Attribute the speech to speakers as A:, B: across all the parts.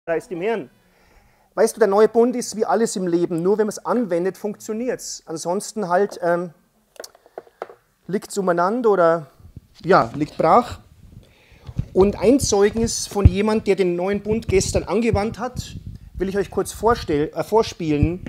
A: Preis dem Herrn. Weißt du, der neue Bund ist wie alles im Leben, nur wenn man es anwendet, funktioniert es. Ansonsten halt liegt es umeinander oder ja, liegt brach. Und ein Zeugnis von jemand, der den neuen Bund gestern angewandt hat, will ich euch kurz vorspielen,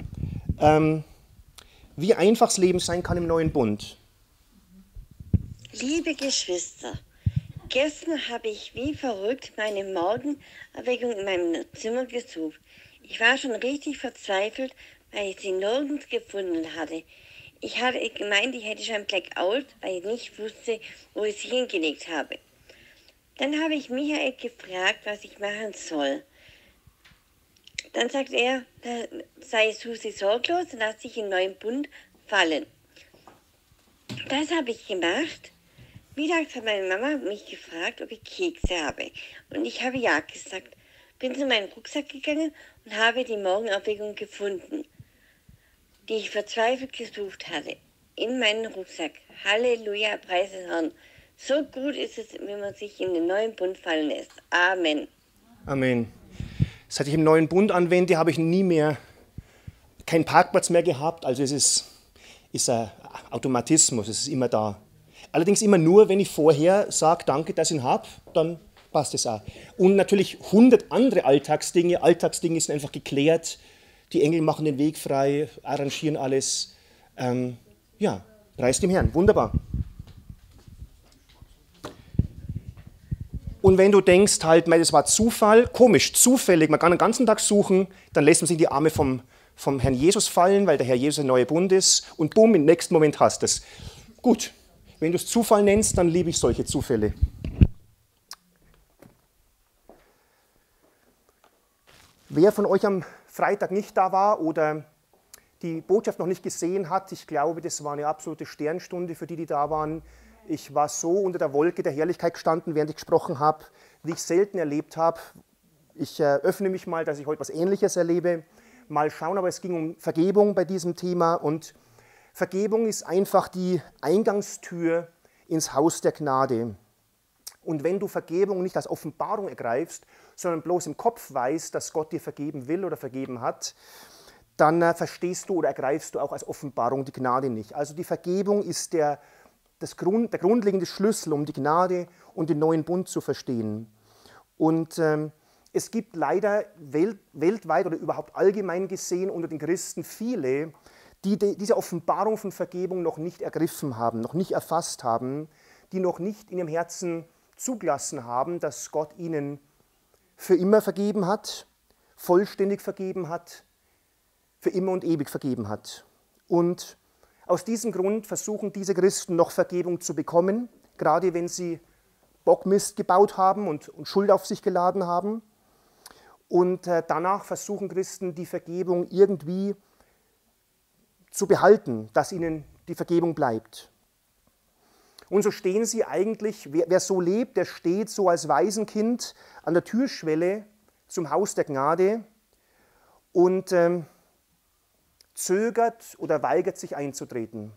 A: wie einfach das Leben sein kann im neuen Bund.
B: Liebe Geschwister, gestern habe ich wie verrückt meine Morgenerweckung in meinem Zimmer gesucht. Ich war schon richtig verzweifelt, weil ich sie nirgends gefunden hatte. Ich hatte gemeint, ich hätte schon ein Blackout, weil ich nicht wusste, wo ich sie hingelegt habe. Dann habe ich Michael gefragt, was ich machen soll. Dann sagt er, da sei Susi sorglos und lass dich in den neuen Bund fallen. Das habe ich gemacht. Mittags hat meine Mama mich gefragt, ob ich Kekse habe. Und ich habe ja gesagt. Bin zu meinem Rucksack gegangen und habe die Morgenerweckung gefunden, die ich verzweifelt gesucht hatte. In meinem Rucksack. Halleluja, preis den Herrn. So gut ist es, wenn man sich in den neuen Bund fallen lässt. Amen.
A: Amen. Seit ich im neuen Bund anwende, habe ich nie mehr keinen Parkplatz mehr gehabt. Also es ist ein Automatismus, es ist immer da. Allerdings immer nur, wenn ich vorher sage, danke, dass ich ihn habe, dann passt es auch. Und natürlich 100 andere Alltagsdinge. Alltagsdinge sind einfach geklärt. Die Engel machen den Weg frei, arrangieren alles. Ja, preis dem Herrn. Wunderbar. Und wenn du denkst, halt, das war Zufall, komisch, zufällig, man kann den ganzen Tag suchen, dann lässt man sich in die Arme vom Herrn Jesus fallen, weil der Herr Jesus ein neuer Bund ist und bumm, im nächsten Moment hast du es. Gut, wenn du es Zufall nennst, dann liebe ich solche Zufälle. Wer von euch am Freitag nicht da war oder die Botschaft noch nicht gesehen hat, ich glaube, das war eine absolute Sternstunde für die, die da waren. Ich war so unter der Wolke der Herrlichkeit gestanden, während ich gesprochen habe, wie ich selten erlebt habe. Ich öffne mich mal, dass ich heute was Ähnliches erlebe. Mal schauen, aber es ging um Vergebung bei diesem Thema. Und Vergebung ist einfach die Eingangstür ins Haus der Gnade. Und wenn du Vergebung nicht als Offenbarung ergreifst, sondern bloß im Kopf weißt, dass Gott dir vergeben will oder vergeben hat, dann verstehst du oder ergreifst du auch als Offenbarung die Gnade nicht. Also die Vergebung ist der grundlegende Schlüssel, um die Gnade und den neuen Bund zu verstehen. Und es gibt leider weltweit oder überhaupt allgemein gesehen unter den Christen viele, die diese Offenbarung von Vergebung noch nicht ergriffen haben, noch nicht erfasst haben, die noch nicht in ihrem Herzen zugelassen haben, dass Gott ihnen für immer vergeben hat, vollständig vergeben hat, für immer und ewig vergeben hat. Und aus diesem Grund versuchen diese Christen noch Vergebung zu bekommen, gerade wenn sie Bockmist gebaut haben und Schuld auf sich geladen haben. Und danach versuchen Christen die Vergebung irgendwie zu behalten, dass ihnen die Vergebung bleibt. Und so stehen sie eigentlich, wer so lebt, der steht so als Waisenkind an der Türschwelle zum Haus der Gnade und zögert oder weigert sich einzutreten.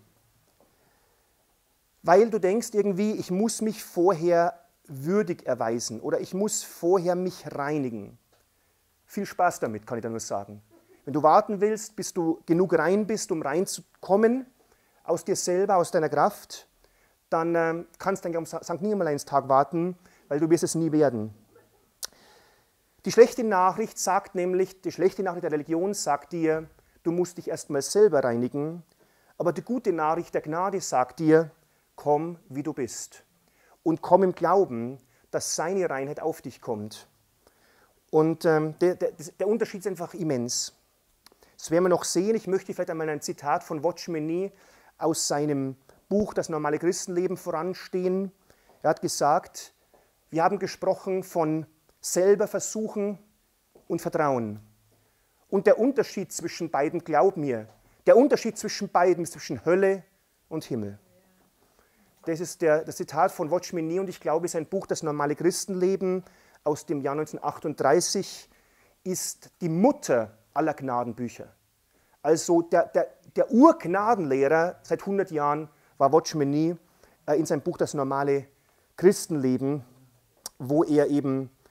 A: Weil du denkst irgendwie, ich muss mich vorher würdig erweisen oder ich muss vorher mich reinigen. Viel Spaß damit, kann ich da nur sagen. Wenn du warten willst, bis du genug rein bist, um reinzukommen, aus dir selber, aus deiner Kraft, dann kannst du am St. Nimmerleinstag warten, weil du wirst es nie werden. Die schlechte Nachricht der Religion sagt dir, du musst dich erstmal selber reinigen, aber die gute Nachricht der Gnade sagt dir, komm, wie du bist. Und komm im Glauben, dass seine Reinheit auf dich kommt. Und der Unterschied ist einfach immens. Das werden wir noch sehen. Ich möchte vielleicht einmal ein Zitat von Watchman Nee aus seinem Buch Das normale Christenleben voranstehen. Er hat gesagt, wir haben gesprochen von selber versuchen und Vertrauen. Und der Unterschied zwischen beiden, glaub mir, der Unterschied zwischen beiden ist zwischen Hölle und Himmel. Das ist das Zitat von Watchman Nee und ich glaube, sein Buch Das normale Christenleben aus dem Jahr 1938 ist die Mutter aller Gnadenbücher. Also der Urgnadenlehrer seit 100 Jahren war Watchman Nee in seinem Buch Das normale Christenleben, wo er eben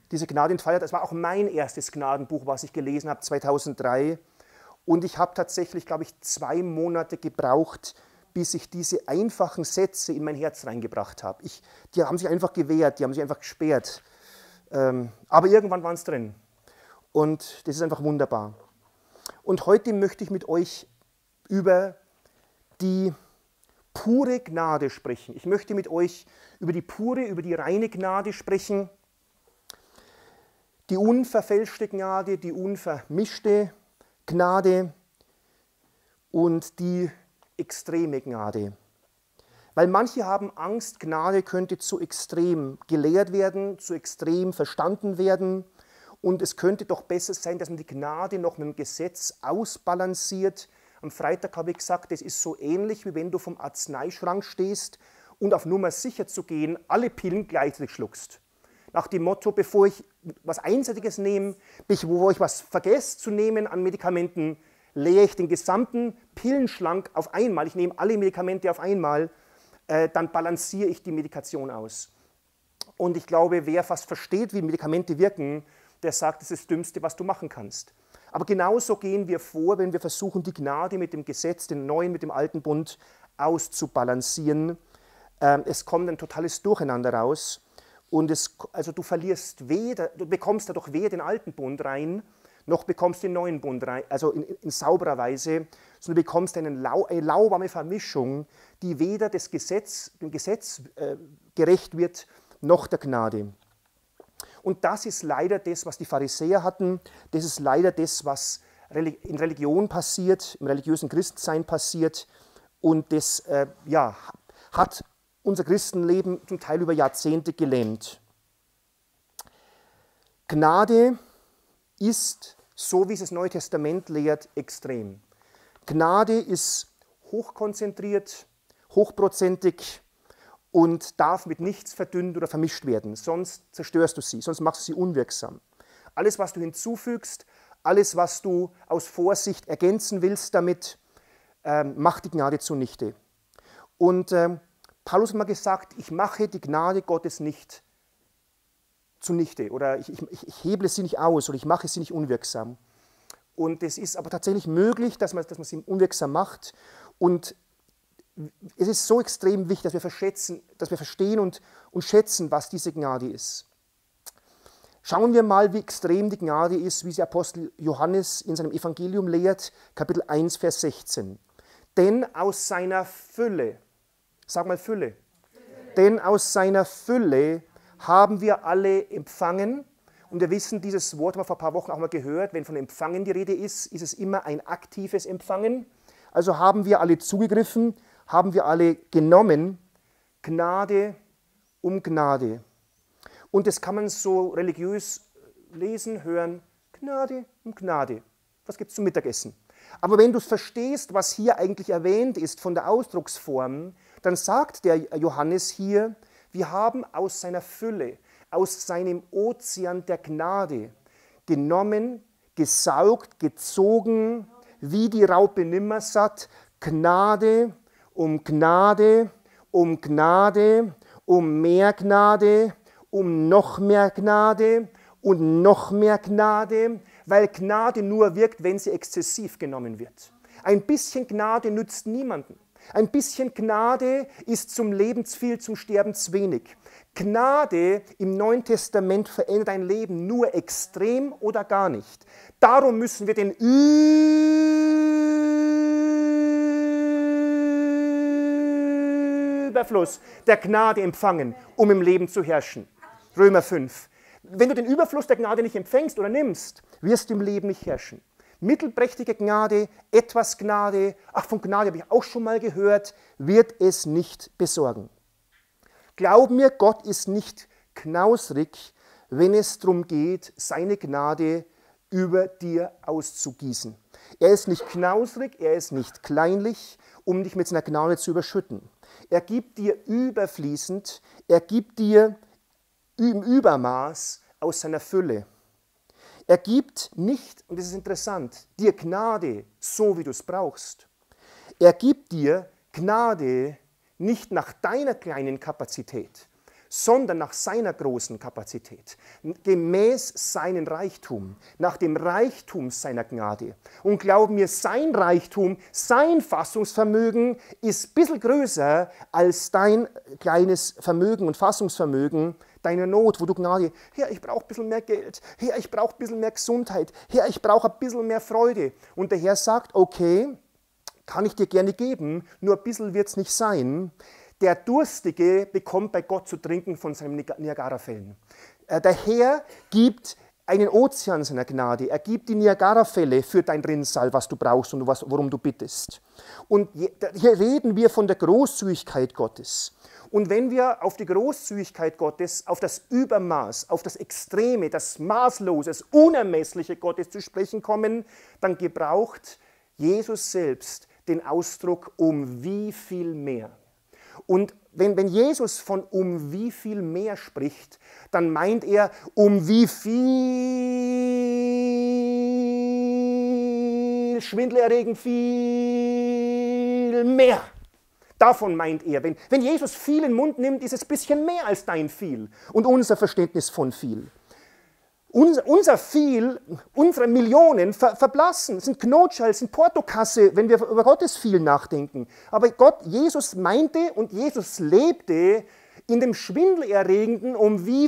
A: diese Gnadenfeier, das war auch mein erstes Gnadenbuch, was ich gelesen habe, 2003. Und ich habe tatsächlich, glaube ich, 2 Monate gebraucht, bis ich diese einfachen Sätze in mein Herz reingebracht habe. Die haben sich einfach gewehrt, die haben sich einfach gesperrt. Aber irgendwann waren es drin. Und das ist einfach wunderbar. Und heute möchte ich mit euch über die pure Gnade sprechen. Ich möchte mit euch über die pure, über die reine Gnade sprechen. Die unverfälschte Gnade, die unvermischte Gnade und die extreme Gnade. Weil manche haben Angst, Gnade könnte zu extrem gelehrt werden, zu extrem verstanden werden. Und es könnte doch besser sein, dass man die Gnade noch mit dem Gesetz ausbalanciert. Am Freitag habe ich gesagt, das ist so ähnlich, wie wenn du vom Arzneischrank stehst und auf Nummer sicher zu gehen, alle Pillen gleichzeitig schluckst. Nach dem Motto, bevor ich was Einseitiges nehme, bevor ich was vergesse zu nehmen an Medikamenten, leere ich den gesamten Pillenschrank auf einmal. Ich nehme alle Medikamente auf einmal, dann balanciere ich die Medikation aus. Und ich glaube, wer fast versteht, wie Medikamente wirken, der sagt, das ist das Dümmste, was du machen kannst. Aber genauso gehen wir vor, wenn wir versuchen, die Gnade mit dem Gesetz, den neuen mit dem alten Bund auszubalancieren. Es kommt ein totales Durcheinander raus. Und also du bekommst dadurch weder den alten Bund rein, noch bekommst den neuen Bund rein, also in sauberer Weise, sondern du bekommst eine lauwarme Vermischung, die weder dem Gesetz gerecht wird, noch der Gnade. Und das ist leider das, was die Pharisäer hatten, das ist leider das, was in Religion passiert, im religiösen Christensein passiert, und das hat unser Christenleben zum Teil über Jahrzehnte gelähmt. Gnade ist, so wie es das Neue Testament lehrt, extrem. Gnade ist hochkonzentriert, hochprozentig und darf mit nichts verdünnt oder vermischt werden, sonst zerstörst du sie, sonst machst du sie unwirksam. Alles, was du hinzufügst, alles, was du aus Vorsicht ergänzen willst damit, macht die Gnade zunichte. Und Paulus hat mal gesagt, ich mache die Gnade Gottes nicht zunichte oder ich heble sie nicht aus oder ich mache sie nicht unwirksam. Und es ist aber tatsächlich möglich, dass man sie unwirksam macht. Und es ist so extrem wichtig, dass wir verstehen und schätzen, was diese Gnade ist. Schauen wir mal, wie extrem die Gnade ist, wie sie Apostel Johannes in seinem Evangelium lehrt, Kapitel 1, Vers 16. Denn aus seiner Fülle, sag mal Fülle, denn aus seiner Fülle haben wir alle empfangen. Und wir wissen, dieses Wort haben wir vor ein paar Wochen auch mal gehört, wenn von Empfangen die Rede ist, ist es immer ein aktives Empfangen. Also haben wir alle zugegriffen, haben wir alle genommen, Gnade um Gnade. Und das kann man so religiös lesen, hören, Gnade um Gnade. Was gibt es zum Mittagessen? Aber wenn du verstehst, was hier eigentlich erwähnt ist von der Ausdrucksform, dann sagt der Johannes hier, wir haben aus seiner Fülle, aus seinem Ozean der Gnade genommen, gesaugt, gezogen, wie die Raupe nimmersatt, Gnade um Gnade, um Gnade, um mehr Gnade, um noch mehr Gnade und noch mehr Gnade, weil Gnade nur wirkt, wenn sie exzessiv genommen wird. Ein bisschen Gnade nützt niemanden. Ein bisschen Gnade ist zum Leben zu viel, zum Sterben zu wenig. Gnade im Neuen Testament verändert ein Leben nur extrem oder gar nicht. Darum müssen wir den Überfluss der Gnade empfangen, um im Leben zu herrschen. Römer 5. Wenn du den Überfluss der Gnade nicht empfängst oder nimmst, wirst du im Leben nicht herrschen. Mittelprächtige Gnade, etwas Gnade, ach, von Gnade habe ich auch schon mal gehört, wird es nicht besorgen. Glaub mir, Gott ist nicht knausrig, wenn es darum geht, seine Gnade über dir auszugießen. Er ist nicht knausrig, er ist nicht kleinlich, um dich mit seiner Gnade zu überschütten. Er gibt dir überfließend, er gibt dir im Übermaß aus seiner Fülle. Er gibt nicht, und das ist interessant, dir Gnade so, wie du es brauchst. Er gibt dir Gnade nicht nach deiner kleinen Kapazität, sondern nach seiner großen Kapazität, gemäß seinen Reichtum, nach dem Reichtum seiner Gnade. Und glaub mir, sein Reichtum, sein Fassungsvermögen ist ein bisschen größer als dein kleines Vermögen und Fassungsvermögen, deine Not, wo du Gnade, Herr, ich brauche ein bisschen mehr Geld, Herr, ich brauche ein bisschen mehr Gesundheit, Herr, ich brauche ein bisschen mehr Freude. Und der Herr sagt, okay, kann ich dir gerne geben, nur ein bisschen wird es nicht sein. Der Durstige bekommt bei Gott zu trinken von seinen Niagarafällen. Der Herr gibt einen Ozean seiner Gnade. Er gibt die Niagarafälle für dein Rinnsal, was du brauchst und worum du bittest. Und hier reden wir von der Großzügigkeit Gottes. Und wenn wir auf die Großzügigkeit Gottes, auf das Übermaß, auf das Extreme, das Maßlose, das Unermessliche Gottes zu sprechen kommen, dann gebraucht Jesus selbst den Ausdruck um wie viel mehr. Und wenn Jesus von um wie viel mehr spricht, dann meint er um wie viel schwindelerregend viel mehr. Davon meint er. Wenn Jesus viel in den Mund nimmt, ist es ein bisschen mehr als dein viel und unser Verständnis von viel. Unser viel, unsere Millionen verblassen, sind Knotschall, sind Portokasse, wenn wir über Gottes viel nachdenken. Aber Jesus meinte und Jesus lebte in dem Schwindelerregenden um wie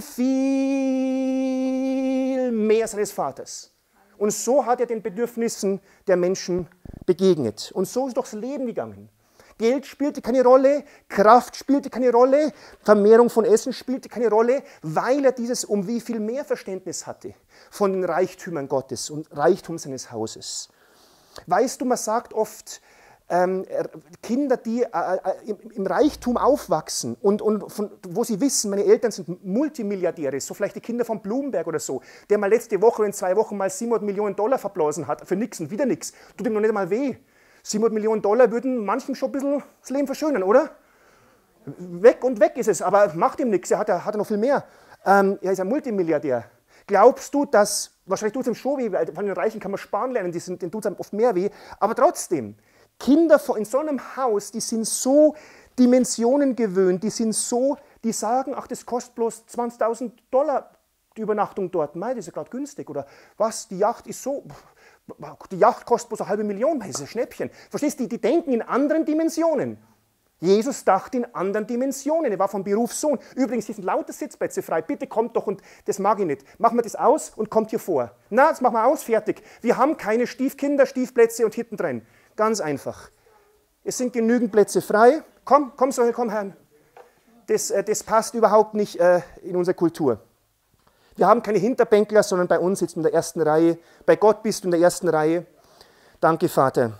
A: viel mehr seines Vaters. Und so hat er den Bedürfnissen der Menschen begegnet. Und so ist doch das Leben gegangen. Geld spielte keine Rolle, Kraft spielte keine Rolle, Vermehrung von Essen spielte keine Rolle, weil er dieses um wie viel mehr Verständnis hatte von den Reichtümern Gottes und Reichtum seines Hauses. Weißt du, man sagt oft, Kinder, die im Reichtum aufwachsen und wo sie wissen, meine Eltern sind Multimilliardäre, so vielleicht die Kinder von Bloomberg oder so, der mal letzte Woche oder in 2 Wochen mal $700 Millionen verblasen hat, für nichts und wieder nichts, tut ihm noch nicht einmal weh. $700 Millionen würden manchen schon ein bisschen das Leben verschönern, oder? Weg und weg ist es, aber macht ihm nichts, er hat noch viel mehr. Er ist ein Multimilliardär. Glaubst du, dass, wahrscheinlich tut es ihm schon weh, weil von den Reichen kann man sparen lernen, denen tut es oft mehr weh, aber trotzdem, Kinder in so einem Haus, die sind so Dimensionen gewöhnt, die sagen, ach, das kostet bloß $20.000 die Übernachtung dort, mei, das ist ja gerade günstig, oder was, die Yacht ist so... Die Yacht kostet bloß $500.000, das ist ein Schnäppchen. Verstehst du, die denken in anderen Dimensionen. Jesus dachte in anderen Dimensionen, er war vom Beruf Sohn. Übrigens, hier sind lauter Sitzplätze frei, bitte kommt doch, und das mag ich nicht. Machen wir das aus und kommt hier vor. Na, das machen wir aus, fertig. Wir haben keine Stiefkinder, Stiefplätze und hinten drin. Ganz einfach. Es sind genügend Plätze frei. Komm, Herr. Das passt überhaupt nicht in unsere Kultur. Wir haben keine Hinterbänkler, sondern bei uns sitzt du in der ersten Reihe. Bei Gott bist du in der ersten Reihe. Danke, Vater.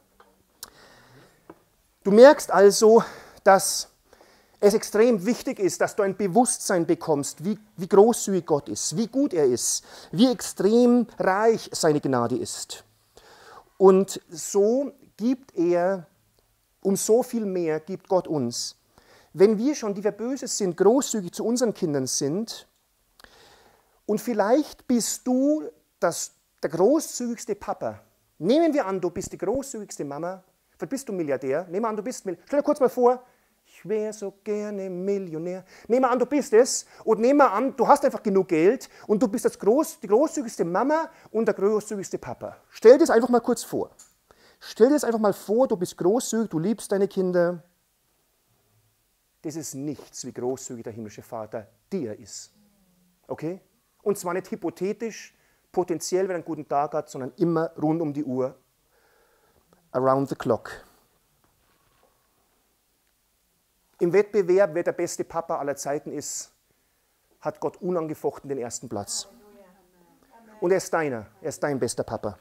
A: Du merkst also, dass es extrem wichtig ist, dass du ein Bewusstsein bekommst, wie großzügig Gott ist, wie gut er ist, wie extrem reich seine Gnade ist. Und so gibt er, um so viel mehr gibt Gott uns. Wenn wir schon, die wir böse sind, großzügig zu unseren Kindern sind, und vielleicht bist du der großzügigste Papa. Nehmen wir an, du bist die großzügigste Mama. Vielleicht bist du Milliardär. Nehmen wir an, du bist Milliardär. Stell dir kurz mal vor, ich wäre so gerne Millionär. Nehmen wir an, du bist es. Und nehmen wir an, du hast einfach genug Geld und du bist die großzügigste Mama und der großzügigste Papa. Stell dir das einfach mal kurz vor. Stell dir das einfach mal vor, du bist großzügig, du liebst deine Kinder. Das ist nichts, wie großzügig der himmlische Vater dir ist. Okay? Und zwar nicht hypothetisch, potenziell, wenn er einen guten Tag hat, sondern immer rund um die Uhr. Around the clock. Im Wettbewerb, wer der beste Papa aller Zeiten ist, hat Gott unangefochten den ersten Platz. Und er ist dein bester Papa.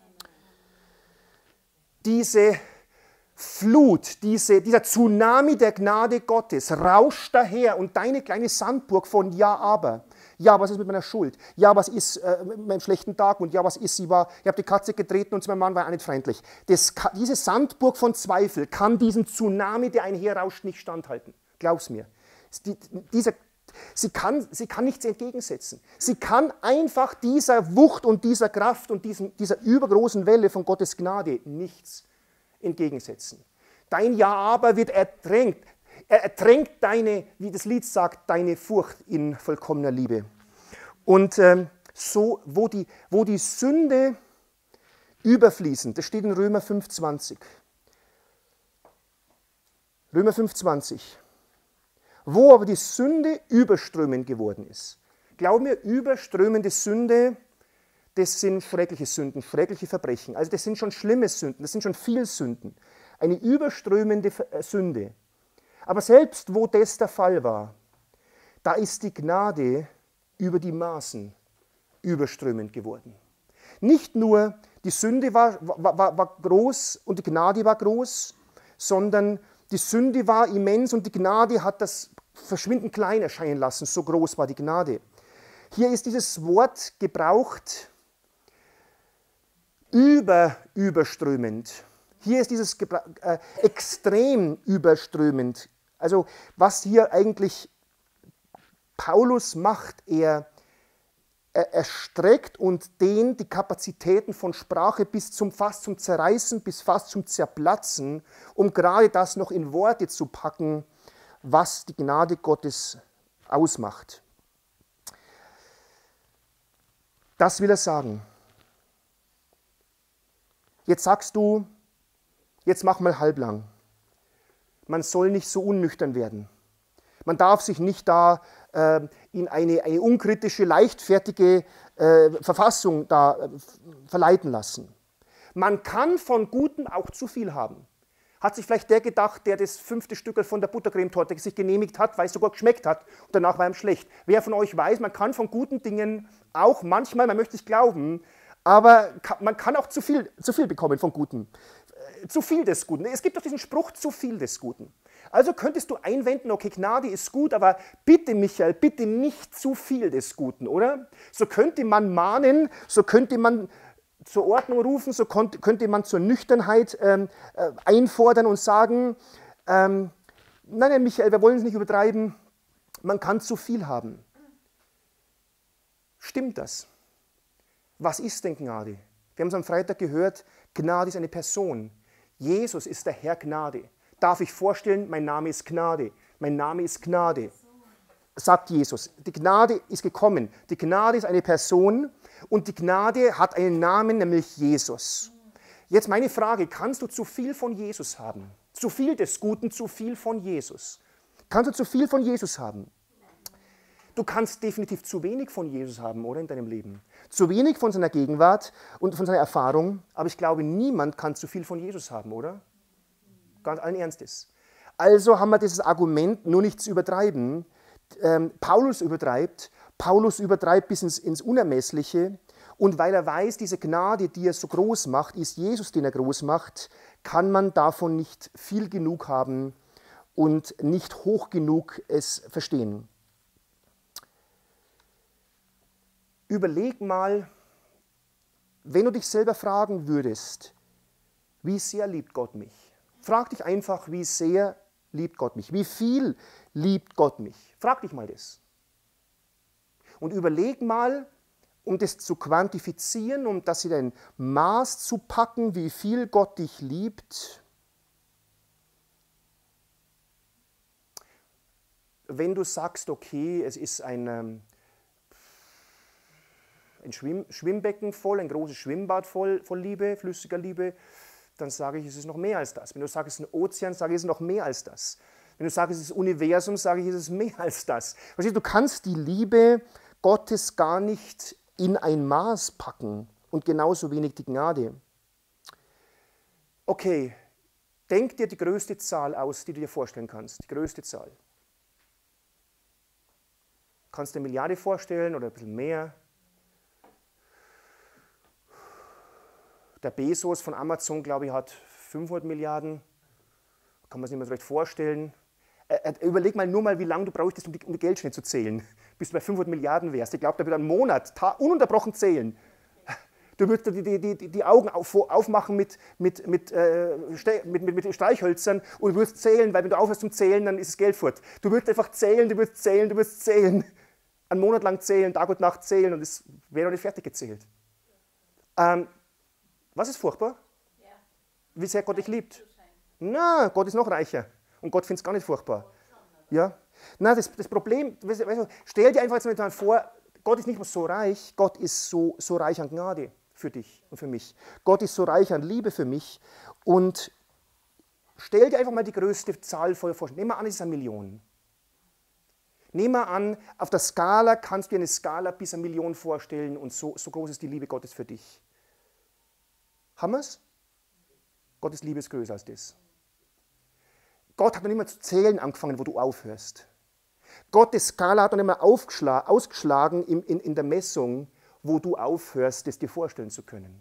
A: Diese Flut, dieser Tsunami der Gnade Gottes rauscht daher und deine kleine Sandburg von Ja, aber. Ja, was ist mit meiner Schuld? Ja, was ist mit meinem schlechten Tag? Und ja, was ist, ich habe die Katze getreten und zu meinem Mann war auch nicht freundlich. Diese Sandburg von Zweifel kann diesem Tsunami, der einherrauscht, nicht standhalten. Glaub's mir. Sie kann nichts entgegensetzen. Sie kann einfach dieser Wucht und dieser Kraft und dieser übergroßen Welle von Gottes Gnade nichts entgegensetzen. Dein Ja, aber wird ertränkt. Er ertränkt deine, wie das Lied sagt, deine Furcht in vollkommener Liebe. Und so, wo die Sünde überfließend, das steht in Römer 5,20. Römer 5,20. Wo aber die Sünde überströmend geworden ist. Glaub mir, überströmende Sünde, das sind schreckliche Sünden, schreckliche Verbrechen. Also das sind schon schlimme Sünden, das sind schon viele Sünden. Eine überströmende Sünde. Aber selbst wo das der Fall war, da ist die Gnade über die Maßen überströmend geworden. Nicht nur die Sünde war groß und die Gnade war groß, sondern die Sünde war immens und die Gnade hat das verschwindend klein erscheinen lassen. So groß war die Gnade. Hier ist dieses Wort gebraucht, überströmend. Hier ist dieses extrem überströmend. Also was hier eigentlich Paulus macht, er erstreckt und dehnt die Kapazitäten von Sprache bis fast zum Zerreißen, bis fast zum Zerplatzen, um gerade das noch in Worte zu packen, was die Gnade Gottes ausmacht. Das will er sagen. Jetzt sagst du, jetzt mach mal halblang. Man soll nicht so unnüchtern werden. Man darf sich nicht da in eine unkritische, leichtfertige Verfassung da verleiten lassen. Man kann von Gutem auch zu viel haben. Hat sich vielleicht der gedacht, der das 5. Stückel von der Buttercremetorte sich genehmigt hat, weil es sogar geschmeckt hat und danach war ihm schlecht. Wer von euch weiß, man kann von guten Dingen auch manchmal, man möchte es glauben, aber man kann auch zu viel bekommen von Guten. Zu viel des Guten. Es gibt doch diesen Spruch, zu viel des Guten. Also könntest du einwenden, okay, Gnade ist gut, aber bitte, Michael, bitte nicht zu viel des Guten, oder? So könnte man mahnen, so könnte man zur Ordnung rufen, so könnte man zur Nüchternheit einfordern und sagen, nein, Michael, wir wollen es nicht übertreiben, man kann zu viel haben. Stimmt das? Was ist denn Gnade? Wir haben es am Freitag gehört, Gnade ist eine Person. Jesus ist der Herr Gnade. Darf ich vorstellen, mein Name ist Gnade. Mein Name ist Gnade, sagt Jesus. Die Gnade ist gekommen. Die Gnade ist eine Person und die Gnade hat einen Namen, nämlich Jesus. Jetzt meine Frage, kannst du zu viel von Jesus haben? Zu viel des Guten, zu viel von Jesus. Kannst du zu viel von Jesus haben? Du kannst definitiv zu wenig von Jesus haben, oder, in deinem Leben. Zu wenig von seiner Gegenwart und von seiner Erfahrung, aber ich glaube, niemand kann zu viel von Jesus haben, oder? Ganz allen Ernstes. Also haben wir dieses Argument, nur nicht zu übertreiben. Paulus übertreibt bis ins Unermessliche und weil er weiß, diese Gnade, die er so groß macht, ist Jesus, den er groß macht, kann man davon nicht viel genug haben und nicht hoch genug es verstehen. Überleg mal, wenn du dich selber fragen würdest, wie sehr liebt Gott mich? Frag dich einfach, wie sehr liebt Gott mich? Wie viel liebt Gott mich? Frag dich mal das. Und überleg mal, um das zu quantifizieren, um das in ein Maß zu packen, wie viel Gott dich liebt. Wenn du sagst, okay, es ist ein Schwimmbecken voll, ein großes Schwimmbad voll Liebe, flüssiger Liebe, dann sage ich, es ist noch mehr als das. Wenn du sagst, es ist ein Ozean, sage ich, es ist noch mehr als das. Wenn du sagst, es ist das Universum, sage ich, es ist mehr als das. Verstehst du, du kannst die Liebe Gottes gar nicht in ein Maß packen und genauso wenig die Gnade. Okay, denk dir die größte Zahl aus, die du dir vorstellen kannst. Die größte Zahl. Kannst du eine Milliarde vorstellen oder ein bisschen mehr? Der Bezos von Amazon, glaube ich, hat 500 Milliarden. Kann man sich nicht mehr so recht vorstellen. Überleg mal nur mal, wie lange du bräuchtest, um die Geldscheine zu zählen, bis du bei 500 Milliarden wärst. Ich glaube, da wird ein Monat ununterbrochen zählen. Du würdest die Augen aufmachen mit Streichhölzern und du würdest zählen, weil wenn du aufhörst zum Zählen, dann ist das Geld fort. Du würdest einfach zählen, du würdest zählen. Einen Monat lang zählen, Tag und Nacht zählen und es wäre noch nicht fertig gezählt. Was ist furchtbar? Ja. Wie sehr Gott dich liebt. Na, Gott ist noch reicher und Gott findet es gar nicht furchtbar. Ja? Na, das Problem, weißt du, stell dir einfach jetzt mal vor, Gott ist nicht nur so reich, Gott ist so reich an Gnade für dich und für mich. Gott ist so reich an Liebe für mich. Und stell dir einfach mal die größte Zahl vor. Nehmen wir an, es ist 1 Million. Nehmen wir an, auf der Skala kannst du dir eine Skala bis 1 Million vorstellen und so groß ist die Liebe Gottes für dich. Haben wir es? Gottes Liebe ist größer als das. Gott hat noch nicht mehr zu zählen angefangen, wo du aufhörst. Gottes Skala hat noch nicht mehr ausgeschlagen in der Messung, wo du aufhörst, das dir vorstellen zu können.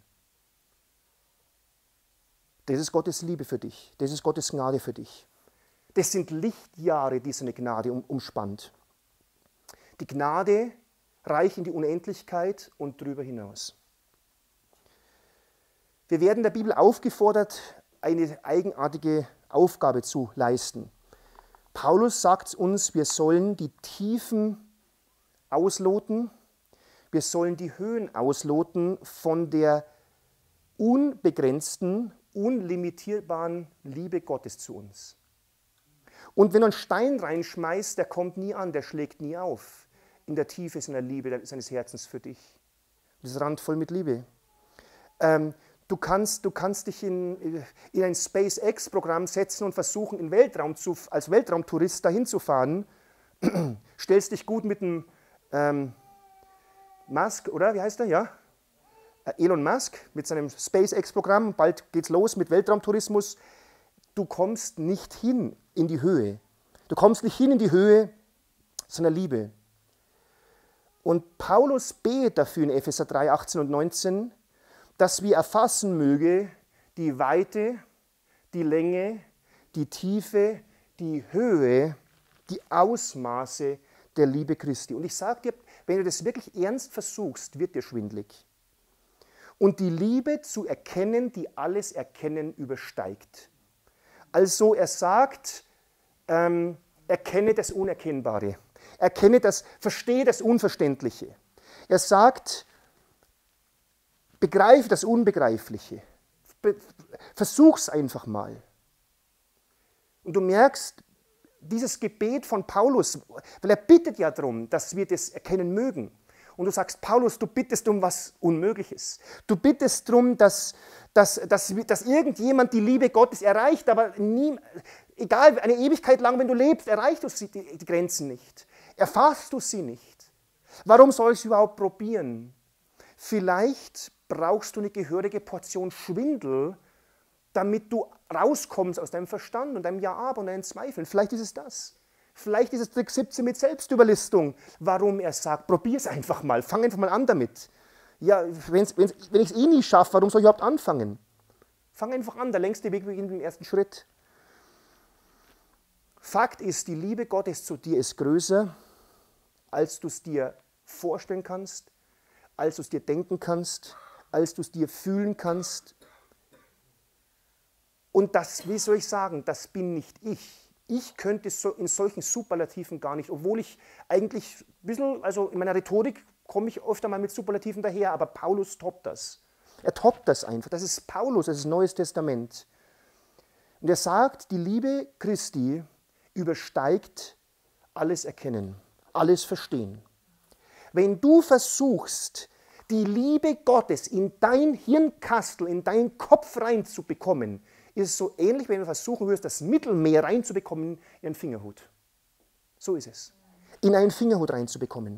A: Das ist Gottes Liebe für dich. Das ist Gottes Gnade für dich. Das sind Lichtjahre, die seine Gnade umspannt. Die Gnade reicht in die Unendlichkeit und darüber hinaus. Wir werden in der Bibel aufgefordert, eine eigenartige Aufgabe zu leisten. Paulus sagt uns, wir sollen die Tiefen ausloten, wir sollen die Höhen ausloten von der unbegrenzten, unlimitierbaren Liebe Gottes zu uns. Und wenn du einen Stein reinschmeißt, der kommt nie an, der schlägt nie auf in der Tiefe seiner Liebe, seines Herzens für dich. Das ist randvoll mit Liebe. Du kannst dich in ein SpaceX-Programm setzen und versuchen, als Weltraumtourist dahin zu fahren. Stellst dich gut mit dem Musk, oder? Wie heißt er? Ja? Elon Musk mit seinem SpaceX-Programm. Bald geht's los mit Weltraumtourismus. Du kommst nicht hin in die Höhe. Du kommst nicht hin in die Höhe seiner Liebe. Und Paulus betet dafür in Epheser 3, 18 und 19, dass wir erfassen möge die Weite, die Länge, die Tiefe, die Höhe, die Ausmaße der Liebe Christi. Und ich sage dir, wenn du das wirklich ernst versuchst, wird dir schwindlig. Und die Liebe zu erkennen, die alles Erkennen übersteigt. Also er sagt, erkenne das Unerkennbare. Verstehe das Unverständliche. Er sagt, begreife das Unbegreifliche. Versuch's einfach mal. Und du merkst, dieses Gebet von Paulus, weil er bittet ja darum, dass wir das erkennen mögen. Und du sagst, Paulus, du bittest um was Unmögliches. Du bittest darum, dass irgendjemand die Liebe Gottes erreicht, aber egal, eine Ewigkeit lang, wenn du lebst, erreichst du die Grenzen nicht. Erfasst du sie nicht. Warum soll ich es überhaupt probieren? Vielleicht brauchst du eine gehörige Portion Schwindel, damit du rauskommst aus deinem Verstand und deinem Ja-Aber und deinen Zweifeln. Vielleicht ist es das. Vielleicht ist es Trick 17 mit Selbstüberlistung, warum er sagt, probier es einfach mal, fang einfach mal an damit. Ja, wenn ich es eh nie schaffe, warum soll ich überhaupt anfangen? Fang einfach an, der längste Weg beginnt mit dem ersten Schritt. Fakt ist, die Liebe Gottes zu dir ist größer, als du es dir vorstellen kannst, als du es dir denken kannst, als du es dir fühlen kannst. Und das, wie soll ich sagen, das bin nicht ich. Ich könnte in solchen Superlativen gar nicht, obwohl ich eigentlich ein bisschen, also in meiner Rhetorik komme ich öfter mal mit Superlativen daher, aber Paulus toppt das. Er toppt das einfach. Das ist Paulus, das ist Neues Testament. Und er sagt, die Liebe Christi übersteigt alles Erkennen, alles Verstehen. Wenn du versuchst, die Liebe Gottes in dein Hirnkastel, in deinen Kopf reinzubekommen, ist es so ähnlich, wenn du versuchen würdest, das Mittelmeer reinzubekommen in einen Fingerhut. So ist es. In einen Fingerhut reinzubekommen.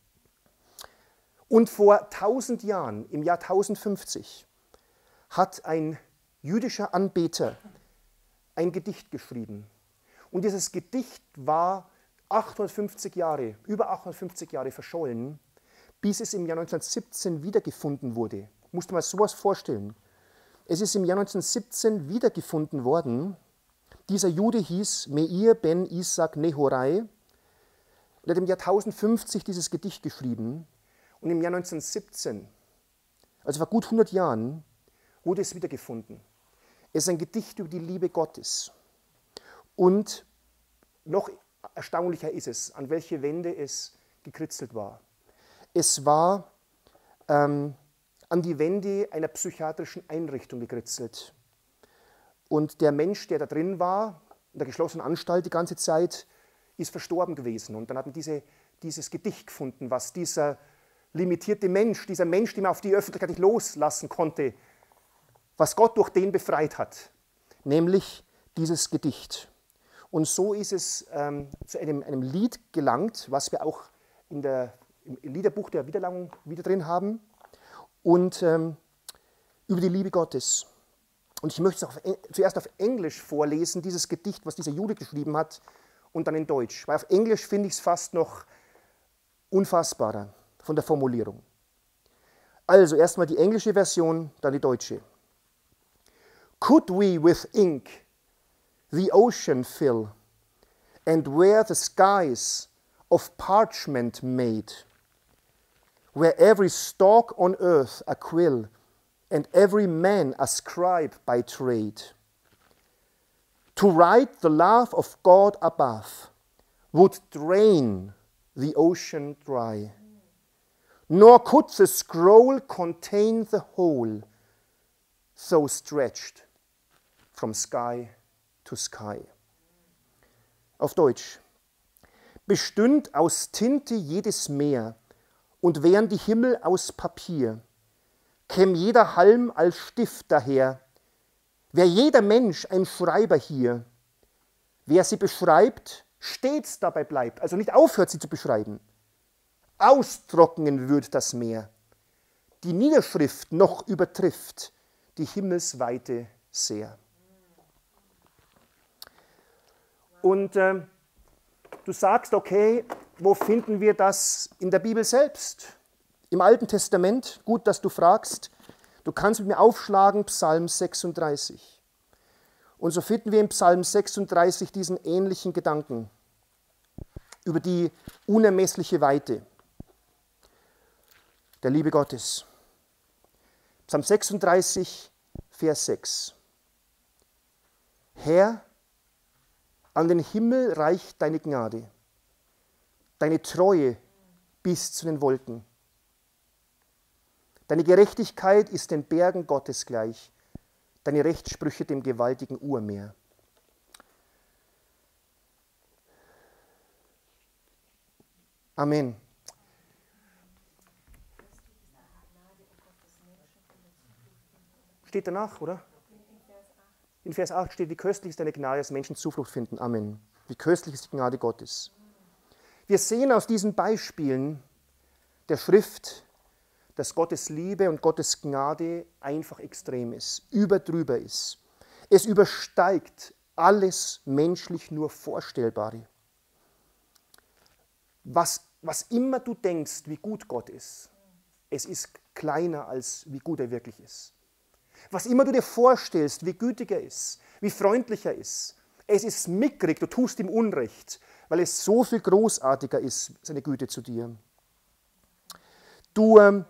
A: Und vor 1000 Jahren, im Jahr 1050, hat ein jüdischer Anbeter ein Gedicht geschrieben. Und dieses Gedicht war über 850 Jahre verschollen, bis es im Jahr 1917 wiedergefunden wurde. Musst du mal sowas vorstellen. Es ist im Jahr 1917 wiedergefunden worden. Dieser Jude hieß Meir ben Isaac Nehorai. Er hat im Jahr 1050 dieses Gedicht geschrieben. Und im Jahr 1917, also vor gut 100 Jahren, wurde es wiedergefunden. Es ist ein Gedicht über die Liebe Gottes. Und noch erstaunlicher ist es, an welche Wände es gekritzelt war. Es war an die Wände einer psychiatrischen Einrichtung gekritzelt. Und der Mensch, der da drin war, in der geschlossenen Anstalt die ganze Zeit, ist verstorben gewesen. Und dann hat man dieses Gedicht gefunden, was dieser limitierte Mensch, dieser Mensch, den man auf die Öffentlichkeit nicht loslassen konnte, was Gott durch den befreit hat, nämlich dieses Gedicht. Und so ist es zu einem Lied gelangt, was wir auch im Liederbuch der Wiederlangung wieder drin haben, und über die Liebe Gottes. Und ich möchte es zuerst auf Englisch vorlesen, dieses Gedicht, was dieser Jude geschrieben hat, und dann in Deutsch. Weil auf Englisch finde ich es fast noch unfassbarer von der Formulierung. Also erstmal die englische Version, dann die deutsche. Could we with ink the ocean fill, and were the skies of parchment made, where every stalk on earth a quill, and every man a scribe by trade, to write the love of God above would drain the ocean dry, nor could the scroll contain the whole, so stretched from sky to sky. Auf Deutsch. Bestünd aus Tinte jedes Meer und wären die Himmel aus Papier, käm jeder Halm als Stift daher, wär jeder Mensch ein Schreiber hier, wer sie beschreibt, stets dabei bleibt, also nicht aufhört, sie zu beschreiben, austrocknen wird das Meer, die Niederschrift noch übertrifft die Himmelsweite sehr. Und du sagst, okay, wo finden wir das in der Bibel selbst? Im Alten Testament, gut, dass du fragst. Du kannst mit mir aufschlagen, Psalm 36. Und so finden wir im Psalm 36 diesen ähnlichen Gedanken über die unermessliche Weite der Liebe Gottes. Psalm 36, Vers 6. Herr, an den Himmel reicht deine Gnade, deine Treue bis zu den Wolken. Deine Gerechtigkeit ist den Bergen Gottes gleich, deine Rechtssprüche dem gewaltigen Urmeer. Amen. Steht danach, oder? In Vers 8 steht, wie köstlich ist deine Gnade, dass Menschen Zuflucht finden. Amen. Wie köstlich ist die Gnade Gottes. Wir sehen aus diesen Beispielen der Schrift, dass Gottes Liebe und Gottes Gnade einfach extrem ist, überdrüber ist. Es übersteigt alles menschlich nur Vorstellbare. Was immer du denkst, wie gut Gott ist, es ist kleiner, als wie gut er wirklich ist. Was immer du dir vorstellst, wie gütig er ist, wie freundlich er ist, es ist mickrig, du tust ihm Unrecht, weil es so viel großartiger ist, seine Güte zu dir. Du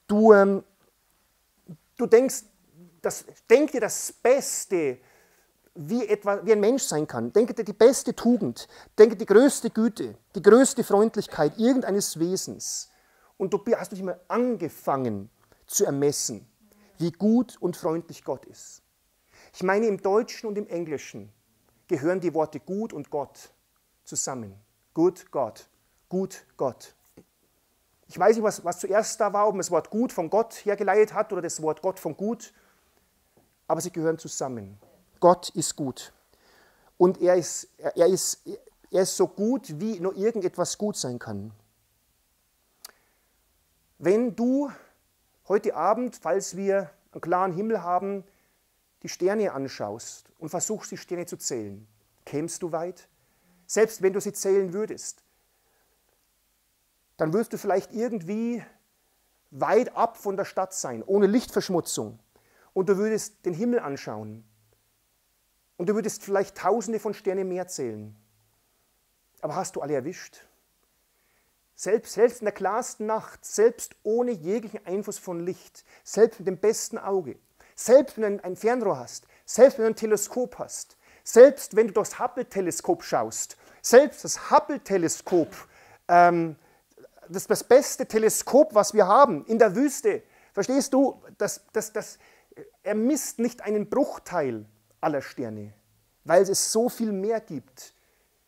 A: denkst, denk dir das Beste, wie ein Mensch sein kann. Denke dir die beste Tugend, denke die größte Güte, die größte Freundlichkeit irgendeines Wesens. Und du hast nicht mal angefangen zu ermessen, wie gut und freundlich Gott ist. Ich meine, im Deutschen und im Englischen gehören die Worte gut und Gott zusammen. Good God, gut Gott. Ich weiß nicht, was zuerst da war, ob man das Wort gut von Gott hergeleitet hat oder das Wort Gott von gut, aber sie gehören zusammen. Gott ist gut. Und er ist so gut, wie nur irgendetwas gut sein kann. Wenn du heute Abend, falls wir einen klaren Himmel haben, die Sterne anschaust und versuchst, die Sterne zu zählen, kämst du weit? Selbst wenn du sie zählen würdest, dann wirst du vielleicht irgendwie weit ab von der Stadt sein, ohne Lichtverschmutzung. Und du würdest den Himmel anschauen. Und du würdest vielleicht Tausende von Sternen mehr zählen. Aber hast du alle erwischt? Selbst in der klarsten Nacht, selbst ohne jeglichen Einfluss von Licht, selbst mit dem besten Auge, selbst wenn du ein Fernrohr hast, selbst wenn du ein Teleskop hast, selbst wenn du durchs Hubble-Teleskop schaust, selbst das Hubble-Teleskop, das beste Teleskop, was wir haben, in der Wüste, verstehst du, er misst nicht einen Bruchteil aller Sterne, weil es so viel mehr gibt.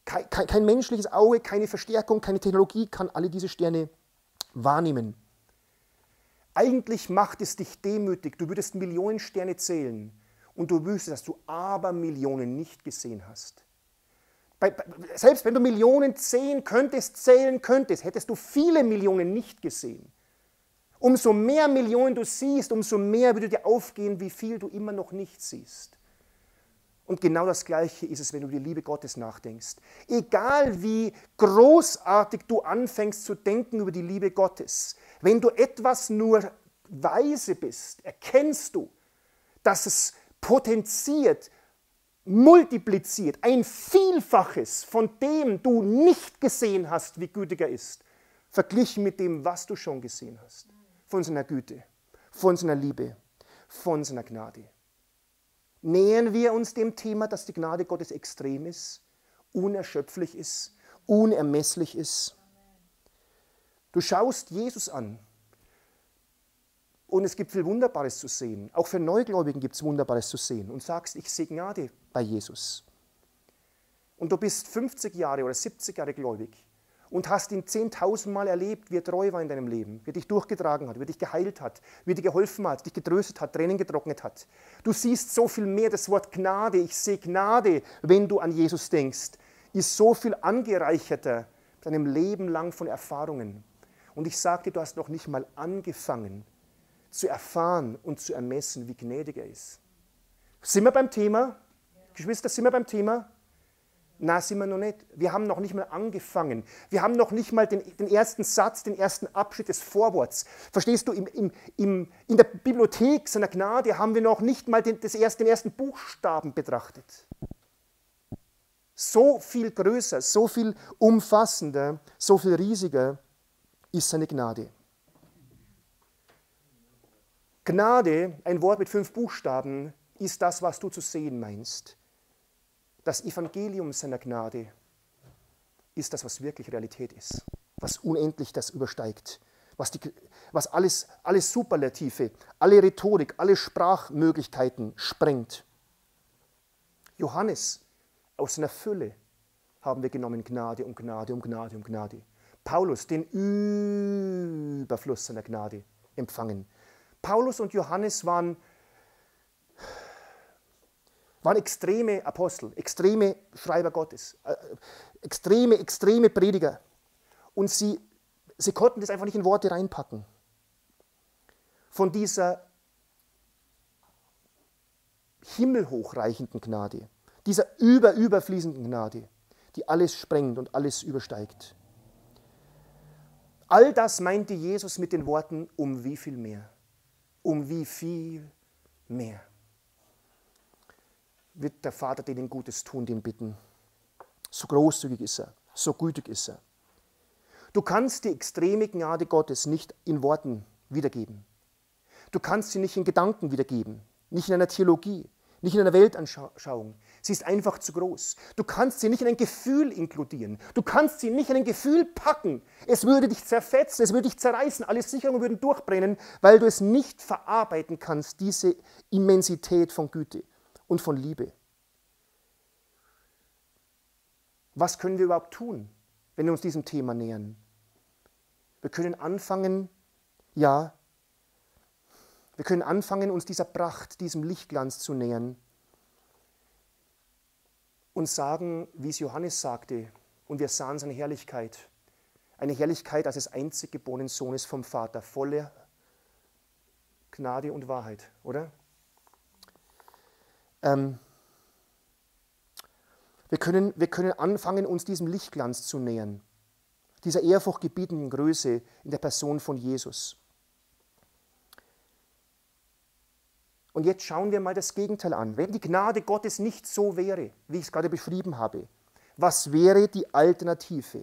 A: Kein menschliches Auge, keine Verstärkung, keine Technologie kann alle diese Sterne wahrnehmen. Eigentlich macht es dich demütig. Du würdest Millionen Sterne zählen und du wüsstest, dass du Abermillionen nicht gesehen hast. Selbst wenn du Millionen zählen könntest, hättest du viele Millionen nicht gesehen. Umso mehr Millionen du siehst, umso mehr würde dir aufgehen, wie viel du immer noch nicht siehst. Und genau das Gleiche ist es, wenn du über die Liebe Gottes nachdenkst. Egal wie großartig du anfängst zu denken über die Liebe Gottes, wenn du etwas nur weise bist, erkennst du, dass es potenziert, multipliziert, ein Vielfaches von dem du nicht gesehen hast, wie gütig er ist, verglichen mit dem, was du schon gesehen hast. Von seiner Güte, von seiner Liebe, von seiner Gnade. Nähern wir uns dem Thema, dass die Gnade Gottes extrem ist, unerschöpflich ist, unermesslich ist. Du schaust Jesus an und es gibt viel Wunderbares zu sehen. Auch für Neugläubigen gibt es Wunderbares zu sehen und sagst, ich sehe Gnade bei Jesus. Und du bist 50 Jahre oder 70 Jahre gläubig und hast ihn 10.000 Mal erlebt, wie er treu war in deinem Leben, wie er dich durchgetragen hat, wie er dich geheilt hat, wie er dir geholfen hat, dich getröstet hat, Tränen getrocknet hat. Du siehst so viel mehr, das Wort Gnade, ich sehe Gnade, wenn du an Jesus denkst, ist so viel angereicherter deinem Leben lang von Erfahrungen. Und ich sagte, du hast noch nicht mal angefangen zu erfahren und zu ermessen, wie gnädig er ist. Sind wir beim Thema? Geschwister, sind wir beim Thema? Na, sind wir noch nicht. Wir haben noch nicht mal angefangen. Wir haben noch nicht mal den ersten Satz, den ersten Abschnitt des Vorworts. Verstehst du, in der Bibliothek seiner Gnade haben wir noch nicht mal den ersten Buchstaben betrachtet. So viel größer, so viel umfassender, so viel riesiger ist seine Gnade. Gnade, ein Wort mit 5 Buchstaben, ist das, was du zu sehen meinst. Das Evangelium seiner Gnade ist das, was wirklich Realität ist, was unendlich das übersteigt, was alles Superlative, alle Rhetorik, alle Sprachmöglichkeiten sprengt. Johannes, aus seiner Fülle haben wir genommen Gnade um Gnade um Gnade um Gnade. Paulus, den Überfluss seiner Gnade empfangen. Paulus und Johannes waren extreme Apostel, extreme Schreiber Gottes, extreme Prediger. Und sie konnten das einfach nicht in Worte reinpacken. Von dieser himmelhochreichenden Gnade, dieser überfließenden Gnade, die alles sprengt und alles übersteigt. All das meinte Jesus mit den Worten, um wie viel mehr? Um wie viel mehr? Wird der Vater denen Gutes tun, den bitten. So großzügig ist er, so gütig ist er. Du kannst die extreme Gnade Gottes nicht in Worten wiedergeben. Du kannst sie nicht in Gedanken wiedergeben, nicht in einer Theologie, nicht in einer Weltanschauung. Sie ist einfach zu groß. Du kannst sie nicht in ein Gefühl inkludieren. Du kannst sie nicht in ein Gefühl packen. Es würde dich zerfetzen, es würde dich zerreißen, alle Sicherungen würden durchbrennen, weil du es nicht verarbeiten kannst, diese Immensität von Güte und von Liebe. Was können wir überhaupt tun, wenn wir uns diesem Thema nähern? Wir können anfangen, uns dieser Pracht, diesem Lichtglanz zu nähern und sagen, wie es Johannes sagte, und wir sahen seine Herrlichkeit, eine Herrlichkeit als des einzig geborenen Sohnes vom Vater, voller Gnade und Wahrheit, oder? Wir können anfangen, uns diesem Lichtglanz zu nähern, dieser ehrfurchtgebietenden Größe in der Person von Jesus. Und jetzt schauen wir mal das Gegenteil an. Wenn die Gnade Gottes nicht so wäre, wie ich es gerade beschrieben habe, was wäre die Alternative?